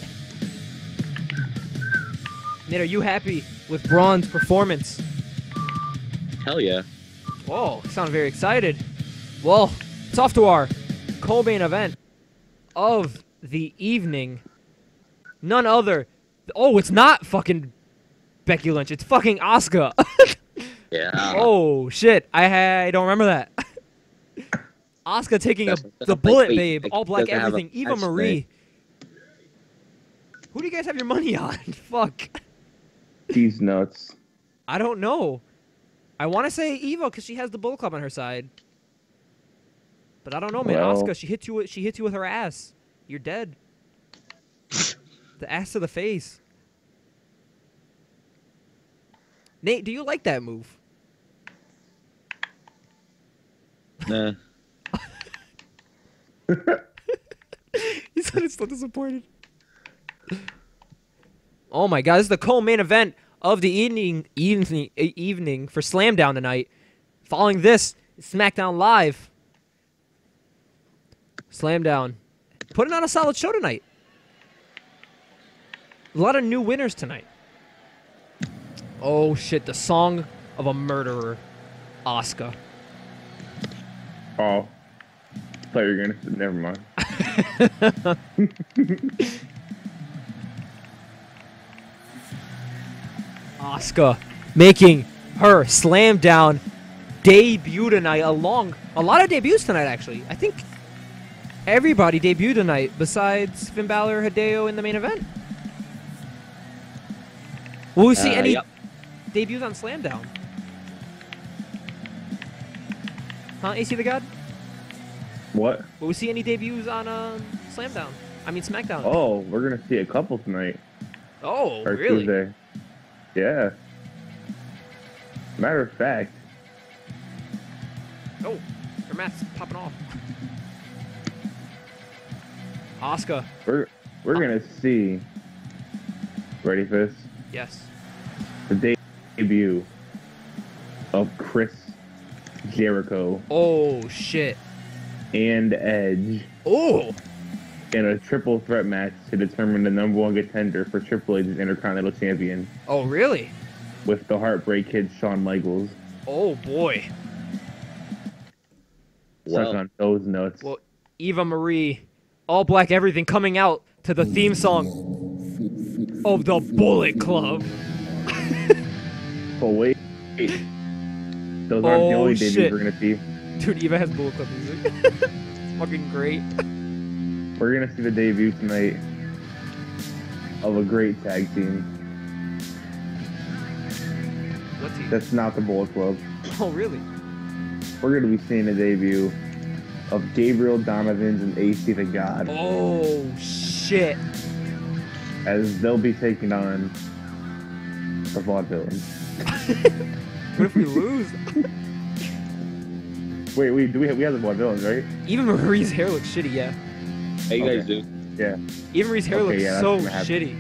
Nate, are you happy with Braun's performance? Hell yeah. Whoa, you sound very excited. Well, it's off to our co-main event of the evening. None other. Oh, it's not fucking Becky Lynch. It's fucking Asuka. Yeah. Oh, shit. I, I don't remember that. Asuka taking a, That's- the wait, bullet, wait, babe. Becky All black doesn't have a everything. Eva match Marie. Who do you guys have your money on? Fuck. He's nuts. I don't know. I want to say Eva because she has the Bullet Club on her side. But I don't know, man. Well- Asuka, she hit you. With, she hit you with her ass. You're dead. The ass to the face. Nate, do you like that move? Nah. He said it's still disappointed. Oh my God! This is the co-main event of the evening, evening, e- evening for SlamDown tonight. Following this, SmackDown Live. SlamDown, putting on a solid show tonight. A lot of new winners tonight. Oh shit! The song of a murderer, Asuka. Oh. I thought you were gonna. Never mind. Asuka making her SlamDown debut tonight. Along a lot of debuts tonight, actually. I think everybody debuted tonight besides Finn Balor, Hideo in the main event. Will we see Uh, any yep. debuts on SlamDown? Huh, A C the God? What? Will we see any debuts on uh, SlamDown? I mean SmackDown. Oh, we're gonna see a couple tonight. Oh, Or really? Tuesday. Yeah. Matter of fact, Oh, her mat's popping off. Asuka. We're we're gonna see. Ready for this? Yes. The debut of Chris Jericho Oh shit. and Edge Oh. in a triple threat match to determine the number one contender for Triple H's Intercontinental Champion Oh really? with the Heartbreak Kid Shawn Michaels. Oh boy. Well, Suck on those nuts. Well, Eva Marie, all black everything coming out to the theme song of the Bullet Club. But wait, those aren't the Oh, only debuts shit. we're gonna see. Dude, Eva has Bullet Club music. It's fucking great. We're gonna see the debut tonight of a great tag team. What team? That's not the Bullet Club. Oh really? We're gonna be seeing the debut of Gabriel Donovans and A C the God, Oh shit. as they'll be taking on the Vaudevillains. What if we lose? Wait, wait, do we have, we have the Vaudevillains, right? Even Marie's hair looks shitty, yeah. how you guys Okay. do? Yeah. Even Marie's hair Okay, looks yeah, that's so gonna happen. shitty.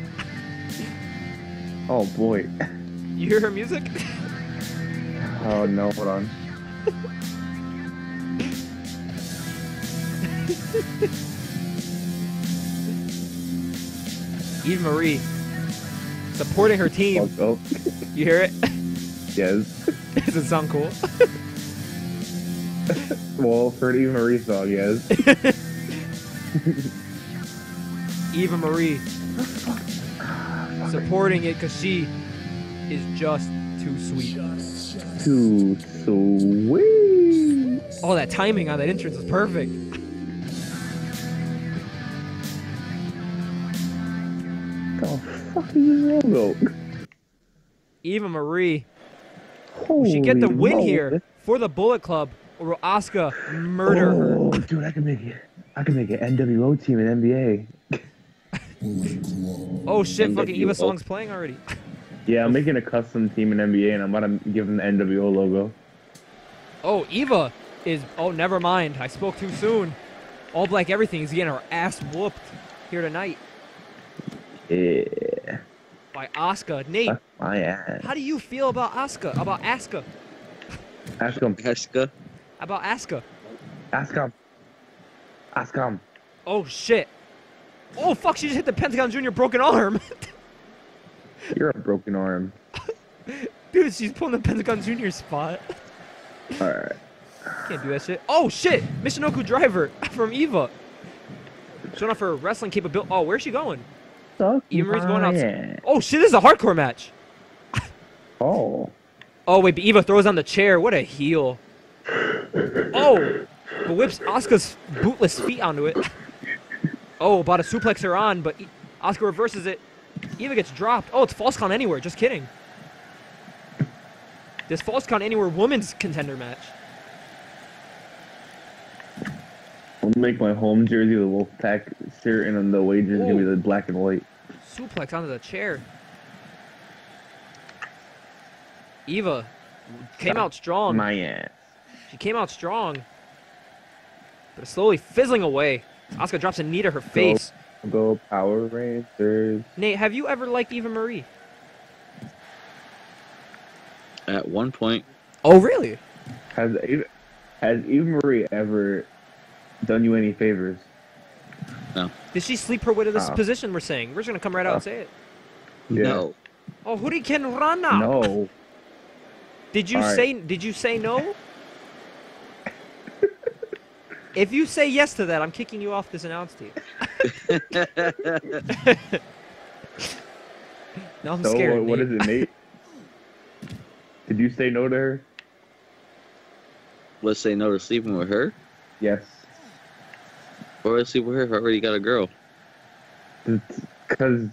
Oh boy. You hear her music? Oh no, hold on. Eva Marie supporting her team. Fuck up. You hear it? Yes. Does it sound cool? Well, for the Eva Marie song, yes. Eva Marie supporting it because she is just too sweet. Too sweet. Oh, that timing on that entrance was perfect. The fuck is this logo? Eva Marie, Holy will she get the win moly. here for the Bullet Club, or will Asuka murder her? Oh, dude, I can make it. I can make an N W O team in N B A. Oh shit, fucking N W O. Eva song's playing already. Yeah, I'm making a custom team in N B A, and I'm about to give them the N W O logo. Oh, Eva is, oh, never mind. I spoke too soon. All black everything is getting her ass whooped here tonight Yeah. by Asuka. Nate, That's my ass. how do you feel about Asuka? About Asuka? Ask him. Heska? Ask About Asuka? him. Ask him. Oh shit. Oh fuck, she just hit the Pentagon Junior broken arm. You're a broken arm. Dude, she's pulling the Pentagon Junior spot. Alright. Can't do that shit. Oh shit! Michinoku driver from Eva. Showing off her wrestling capability. Oh, where's she going? Suck Eva Marie's going my out. ass. Oh shit, this is a hardcore match. Oh. Oh wait, but Eva throws on the chair. What a heel. Oh, but whips Asuka's bootless feet onto it. Oh, about to suplex her on, but E- Asuka reverses it. Eva gets dropped. Oh, it's false count anywhere. Just kidding. This false count anywhere women's contender match. I'll make my home jersey the Wolfpack shirt, and then the wages give me Ooh. the black and white. Suplex onto the chair. Eva came Suck out strong. My ass. She came out strong. But it's slowly fizzling away. Asuka drops a knee to her face. Go Power Rangers. Nate, have you ever liked Eva Marie? At one point, Oh, really? Has Eva, has Eva Marie ever done you any favors? Did she sleep her way to this Oh. position we're saying? We're just going to come right out and Oh. say it. Yeah. no. Oh, Hurricane Rana. No. Did you All right. say Did you say no? If you say yes to that, I'm kicking you off this announce team. Now I'm So scared. what, what Nate. is it, Nate? Did you say no to her? Let's say no to sleeping with her, Yes. or let's sleep with her if I already got a girl. Because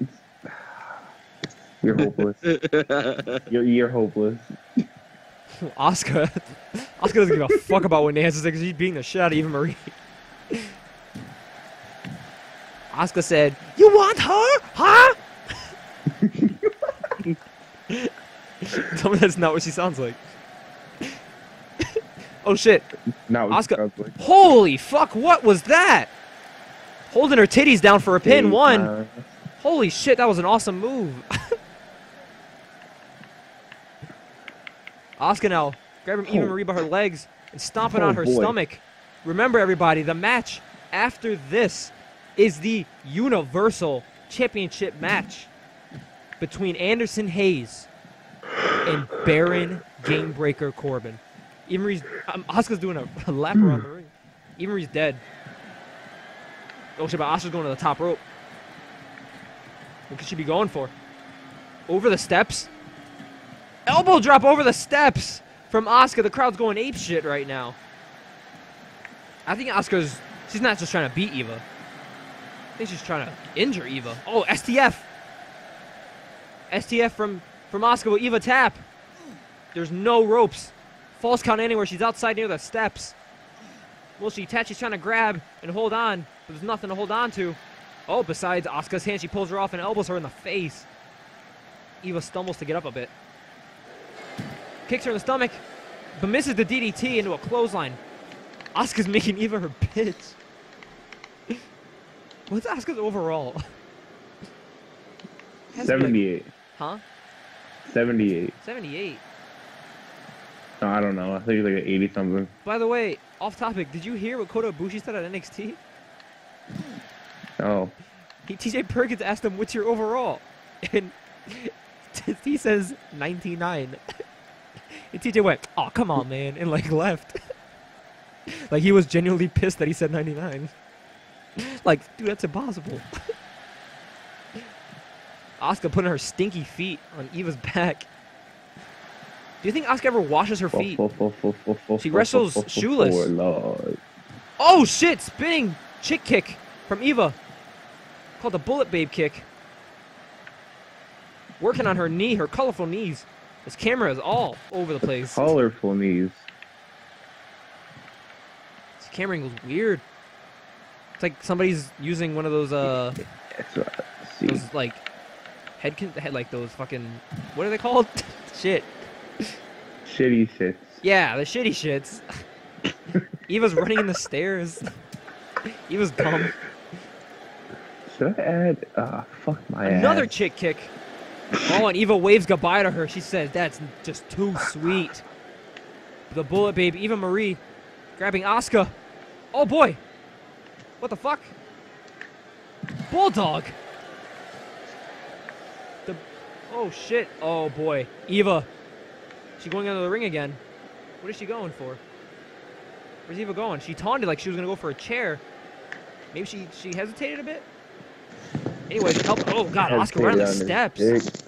you're hopeless. You're, you're hopeless. Asuka. Asuka doesn't give a fuck about what Nate has to say because she's beating the shit out of Eva Marie. Asuka said, "You want her? Huh?" Tell me that's not what she sounds like. Oh shit. Now Asuka. Holy fuck, what was that? Holding her titties down for a pin. One. Uh, Holy shit, that was an awesome move. Asuka now grabbing Eva Oh. Marie by her legs and stomping Oh, on her boy. stomach. Remember, everybody, the match after this is the Universal Championship match between Anderson Haze and Baron Gamebreaker Corbin. Eva Marie's, um, Asuka's doing a, a lap around the ring. Eva Marie's dead. Oh shit, but Asuka's going to the top rope. What could she be going for? Over the steps? Elbow drop over the steps from Asuka. The crowd's going ape shit right now. I think Asuka's, she's not just trying to beat Eva. I think she's trying to injure Eva. Oh, S T F. S T F from, from Asuka with Eva tap. There's no ropes. False count anywhere. She's outside near the steps. Will she attach? She's trying to grab and hold on, but there's nothing to hold on to. Oh, besides Asuka's hand, she pulls her off and elbows her in the face. Eva stumbles to get up a bit. Kicks her in the stomach, but misses the D D T into a clothesline. Asuka's making Eva her bitch. What's Asuka's overall? Has to be like- seventy-eight. huh? seventy-eight. seventy-eight. No, I don't know. I think it's like an eighty something. By the way, off topic, did you hear what Kota Ibushi said at N X T? Oh. He, T J Perkins asked him, what's your overall? And he says ninety-nine. And T J went, oh, come on, man, and like left. Like he was genuinely pissed that he said ninety-nine. Like, dude, that's impossible. Asuka putting her stinky feet on Eva's back. Do you think Asuka ever washes her feet? She wrestles shoeless. Oh, Lord. Oh shit! Spinning chick kick from Eva. Called the Bullet Babe kick. Working on her knee, her colorful knees. This camera is all over the place. Colorful knees. This camera angle's weird. It's like somebody's using one of those uh That's what I see. those like head, con- head like those fucking what are they called? Shit. Shitty shits. Yeah, the shitty shits. Eva's running in the stairs. Eva's dumb. Should I add? Ah, fuck my Another ass. chick kick. Oh, and Eva waves goodbye to her. She says, that's just too sweet. The Bullet Babe, Eva Marie, grabbing Asuka. Oh, boy. What the fuck? Bulldog. The... Oh, shit. Oh, boy. Eva. She going into the ring again. What is she going for? Where's Eva going? She taunted like she was going to go for a chair. Maybe she, she hesitated a bit? Anyways, help. Oh, God. Asuka right on the steps.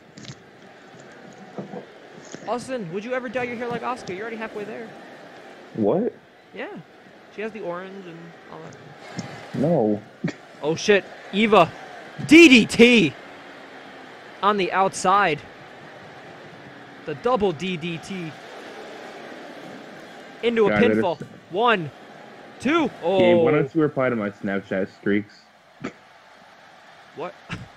Austin, would you ever dye your hair like Asuka? You're already halfway there. What? Yeah. She has the orange and all that. No. Oh, shit. Eva. D D T. On the outside. The double D D T. Into a God, that is- pinfall. One. Two. Oh. Gabe, why don't you reply to my Snapchat streaks? What?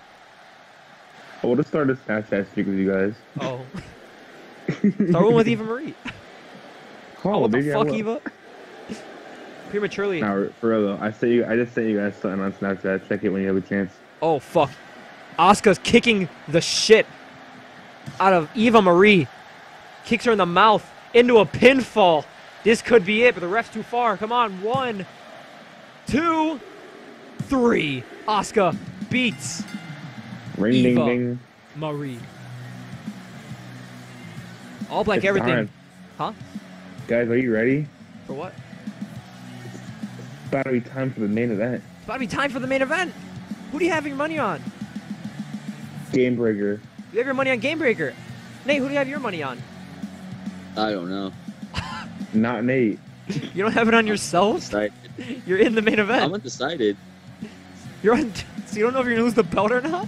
I would have started a Snapchat streak with you guys. Oh. Start one with Eva Marie. Oh, Oh, what the maybe I fuck, will. Eva? Prematurely. No, for real though. I sent you. I just sent you guys something on Snapchat. Check it when you have a chance. Oh, fuck. Asuka's kicking the shit out of Eva Marie. Kicks her in the mouth into a pinfall. This could be it, but the ref's too far. Come on. One, two, three. Asuka beats Ring Eva. ding ding. Marie. All black It's everything. time. Huh? Guys, are you ready? For what? It's about to be time for the main event. It's about to be time for the main event. Who do you have your money on? Game breaker. You have your money on Gamebreaker. Nate, who do you have your money on? I don't know. Not Nate. You don't have it on yourself? Decided. You're in the main event. I'm undecided. You're on. So you don't know if you're gonna lose the belt or not?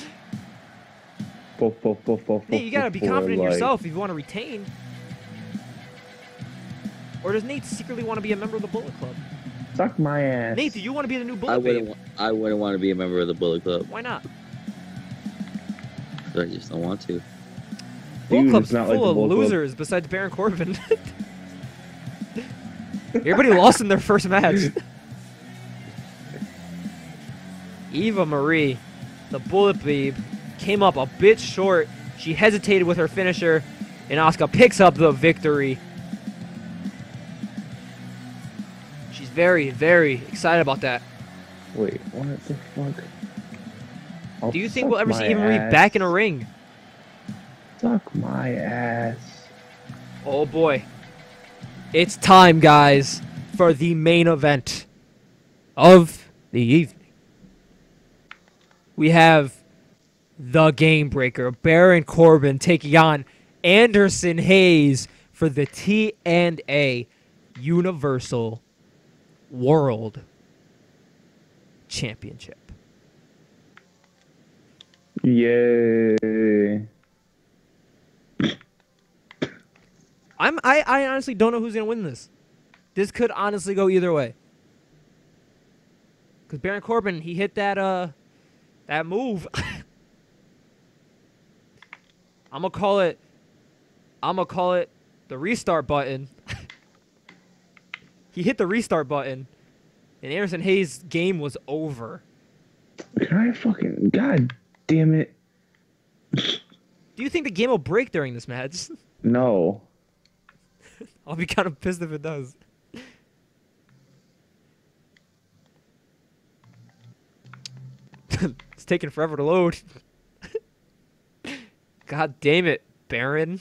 Bo, bo, bo, bo, Nate, you bo, gotta be bo, confident in like- yourself if you want to retain. Or does Nate secretly want to be a member of the Bullet Club? Suck my ass. Nate, do you want to be the new I Bullet wouldn't. Babe? Wa- I wouldn't want to be a member of the Bullet Club. Why not? I just don't want to. Bullet Dude, Club's it's not full like the of Bullet Club. losers besides Baron Corbin. Everybody lost in their first match. Eva Marie, the Bullet Babe, came up a bit short. She hesitated with her finisher, and Asuka picks up the victory. She's very, very excited about that. Wait, what the fuck? I'll Do you think we'll ever see my Eva Marie ass. back in a ring? Suck my ass. Oh boy. It's time, guys, for the main event of the evening. We have the Game Breaker, Baron Corbin, taking on Anderson Haze for the T and A Universal World Championship. Yay. I'm I, I honestly don't know who's gonna win this. This could honestly go either way. Cause Baron Corbin, he hit that uh that move. I'm gonna call it I'm gonna call it the restart button. He hit the restart button, and Anderson Hayes' game was over. Can I fucking... God damn it. Do you think the game will break during this match? No. I'll be kind of pissed if it does. It's taking forever to load. God damn it, Baron.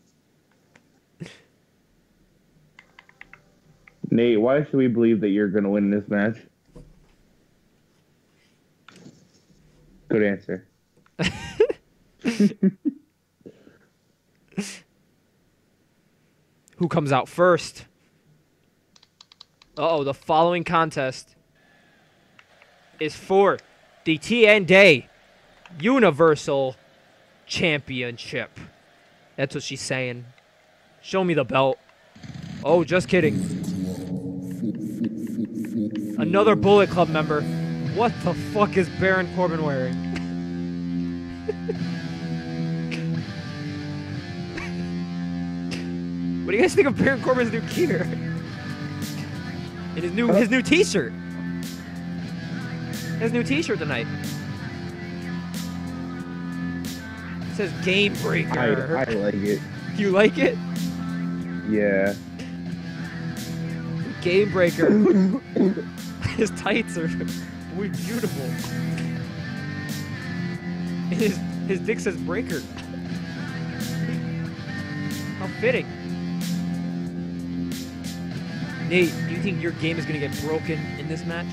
Nate, why should we believe that you're going to win this match? Good answer. Who comes out first? Uh-oh, the following contest is for the T N A Universal Championship. That's what she's saying. Show me the belt. Oh, just kidding. Another Bullet Club member. What the fuck is Baron Corbin wearing? What do you guys think of Baron Corbin's new gear? And his new his new T-shirt. His new T-shirt tonight. It says Game Breaker. I, I like it. You like it? Yeah. Game Breaker. His tights are beautiful. And his his dick says Breaker. How fitting. Nate, do you think your game is gonna get broken in this match?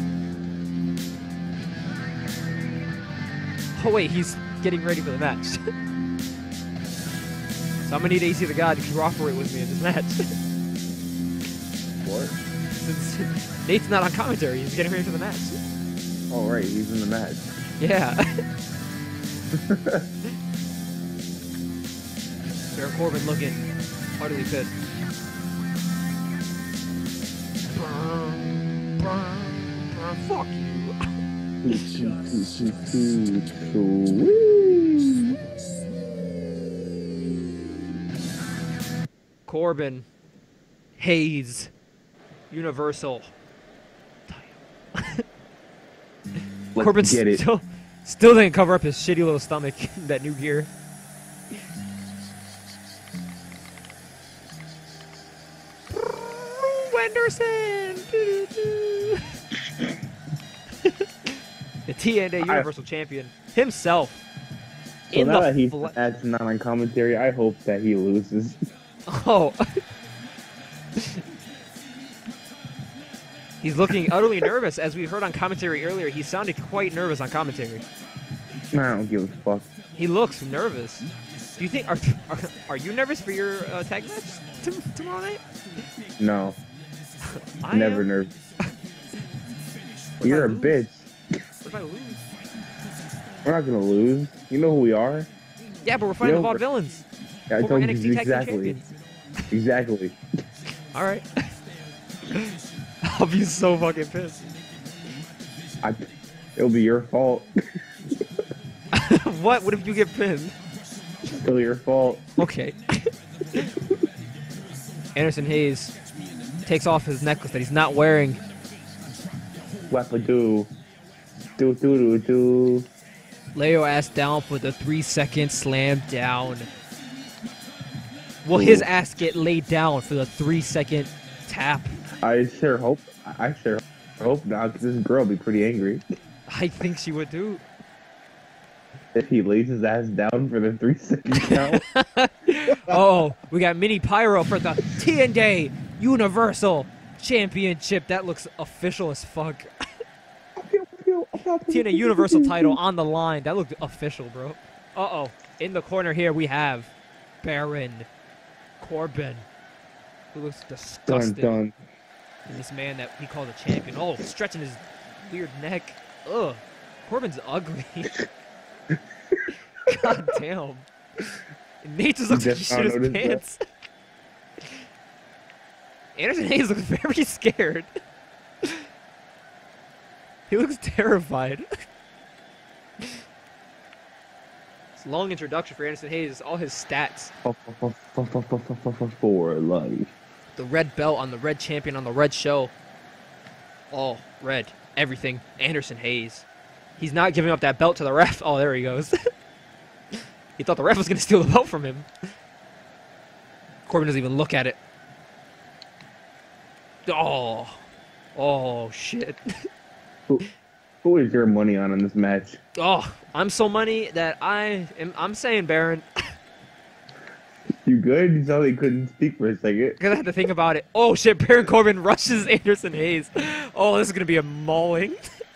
Oh wait, he's getting ready for the match. So I'm gonna need A C the God to cooperate with me in this match. What? Since Nate's not on commentary, he's getting ready for the match. Oh, right, he's in the match. Yeah. Baron Corbin looking utterly pissed. Fuck you. Corbin, Haze, Universal. Corbin get it. still, still didn't cover up his shitty little stomach in that new gear. Wenderson! The T N A Universal Champion himself. So in now the that he's fle- that's not on commentary, I hope that he loses. Oh. He's looking utterly nervous. As we heard on commentary earlier, he sounded quite nervous on commentary. I don't give a fuck. He looks nervous. Do you think... Are, are, are you nervous for your uh, tag match t- tomorrow night? No. I Never am. nervous. What if You're I a lose? bitch. What if I lose? We're not gonna lose. You know who we are. Yeah, but we're fighting You know, the Vaudevillains. Yeah, I Former told N X T you Tag Team exactly. Champions. Exactly. All right. I'll be so fucking pissed. I, it'll be your fault. What? What if you get pinned? It'll be your fault. Okay. Anderson Hayes takes off his necklace that he's not wearing. Wappadoo. Do, do, do, do. Leo ass down for the three second slam down. Will his ass get laid down for the three second tap? I sure hope. I sure hope not, because this girl will be pretty angry I think she would do. if he lays his ass down for the three second count. Oh, we got mini pyro for the T N A Universal Championship. That looks official as fuck. T N A Universal title on the line. That looked official, bro. Uh-oh. In the corner here, we have Baron Corbin, who looks disgusted. Dun, dun. And this man that he calls a champion. Oh, stretching his weird neck. Ugh. Corbin's ugly. God damn. And Nate just looks like he shit his pants. Anderson Haze looks very scared. He looks terrified. It's a long introduction for Anderson Haze. All his stats. For life. The red belt on the red champion on the red show. All red. Everything. Anderson Haze. He's not giving up that belt to the ref. Oh, there he goes. He thought the ref was going to steal the belt from him. Corbin doesn't even look at it. Oh. Oh, shit. Who, who is your money on in this match? Oh, I'm so money that I am, I'm saying Baron. You good? You sound like you couldn't speak for a second. Because I had to think about it. Oh, shit. Baron Corbin rushes Anderson Haze. Oh, this is going to be a mauling.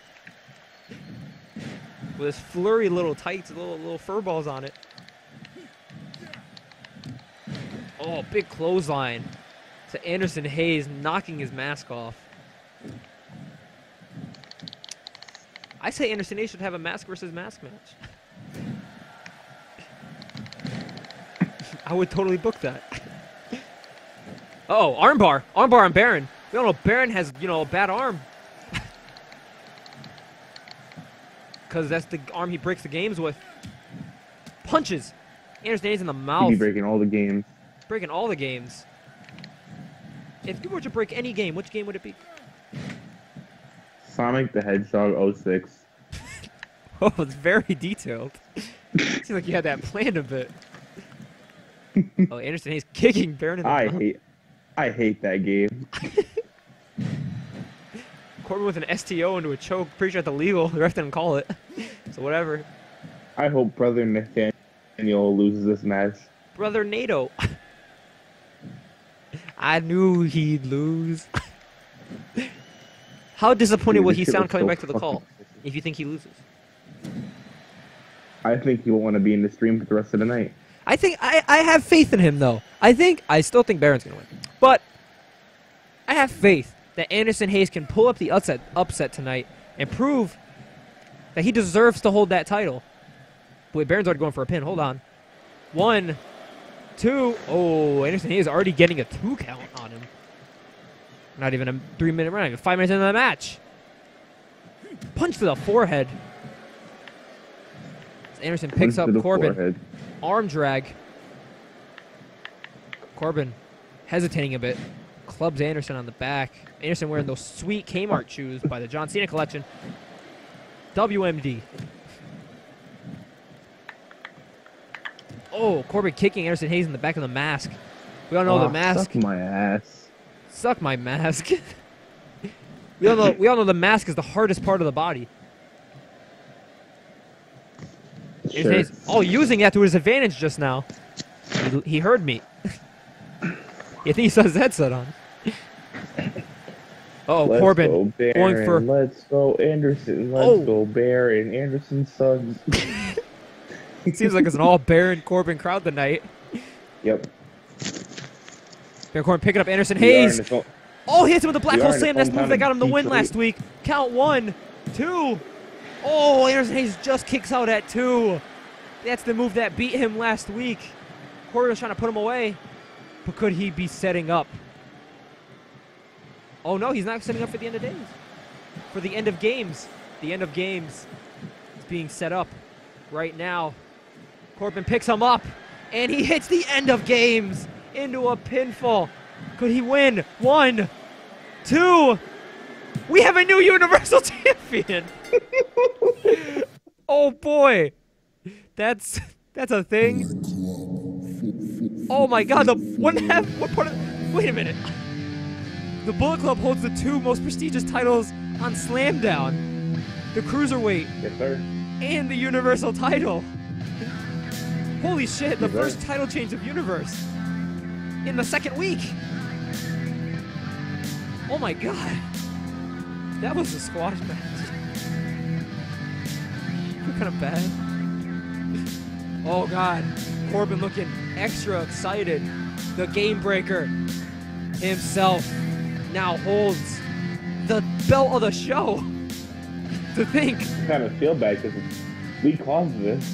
With his flurry little tights, little, little fur balls on it. Oh, big clothesline to Anderson Haze, knocking his mask off. I say Anderson Haze should have a mask versus mask match. I would totally book that. Uh oh, armbar. Armbar on Baron. We all know Baron has, you know, a bad arm. Because that's the arm he breaks the games with. Punches. Anderson Haze in the mouth. He'd be breaking all the games. Breaking all the games. If you were to break any game, which game would it be? Sonic the Hedgehog oh six. Oh, it's very detailed. Seems like you had that planned a bit. Oh, Anderson Haze kicking Baron in the I mouth. hate, I hate that game. Corbin with an S T O into a choke. Pretty sure that's illegal. The ref didn't call it. So whatever. I hope Brother Nathaniel loses this match. Brother NATO. I knew he'd lose. How disappointed Dude, will this he shit sound looks coming so back to the call fucking- if you think he loses? I think he won't want to be in the stream for the rest of the night. I think I, I have faith in him though. I think I still think Baron's gonna win. But I have faith that Anderson Haze can pull up the upset upset tonight and prove that he deserves to hold that title. Wait, Baron's already going for a pin. Hold on. One, two. Oh, Anderson Haze is already getting a two count on him. Not even a three minute run. Even five minutes into the match. Punch to the forehead. Anderson picks Punch up to the Corbin. forehead. Arm drag. Corbin hesitating a bit. Clubs Anderson on the back. Anderson wearing those sweet Kmart shoes by the John Cena collection. W M D. Oh, Corbin kicking Anderson Haze in the back of the mask. We all know Oh, the mask. Suck my ass. Suck my mask. we all know. We all know the mask is the hardest part of the body. Sure. Haze, oh, using that to his advantage just now. He, he heard me. I think he saw his headset on. Uh oh, Let's Corbin go, Baron. going for. Let's go, Anderson. Let's Oh. go, Baron. Anderson's sons. It seems like it's an all Baron Corbin crowd tonight. Yep. Baron Corbin picking up Anderson We are in Haze. the phone- Oh, he hits him with the black We hole are in slam. the That's the move that got him the win Detroit. last week. Count one, two. Oh, Anderson Haze just kicks out at two. That's the move that beat him last week. Corbin was trying to put him away. But could he be setting up? Oh, no, he's not setting up for the end of days. For the end of games. The end of games is being set up right now. Corbin picks him up, and he hits the end of games into a pinfall. Could he win? One, two. We have a new Universal Champion. Oh boy, that's that's a thing. Oh my God, the one half. What part of? Wait a minute. The Bullet Club holds the two most prestigious titles on SLAMDOwn: the Cruiserweight Yes, sir. and the Universal title. Holy shit! The Yes, sir. first title change of Universe in the second week. Oh my God. That was a squash match. Kind of bad. Oh God, Corbin looking extra excited. The Game Breaker himself now holds the belt of the show. To think. I kind of feel bad because we caused this.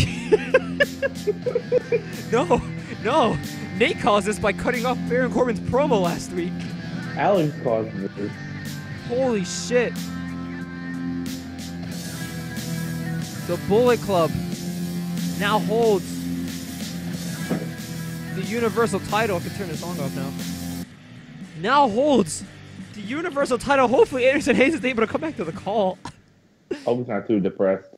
No, no. Nate caused this by cutting off Baron Corbin's promo last week. Alex caused this. Holy shit. The Bullet Club now holds the Universal title. I can turn the song off now. Now holds the Universal title. Hopefully Anderson Hayes is able to come back to the call. Hope he's not too depressed.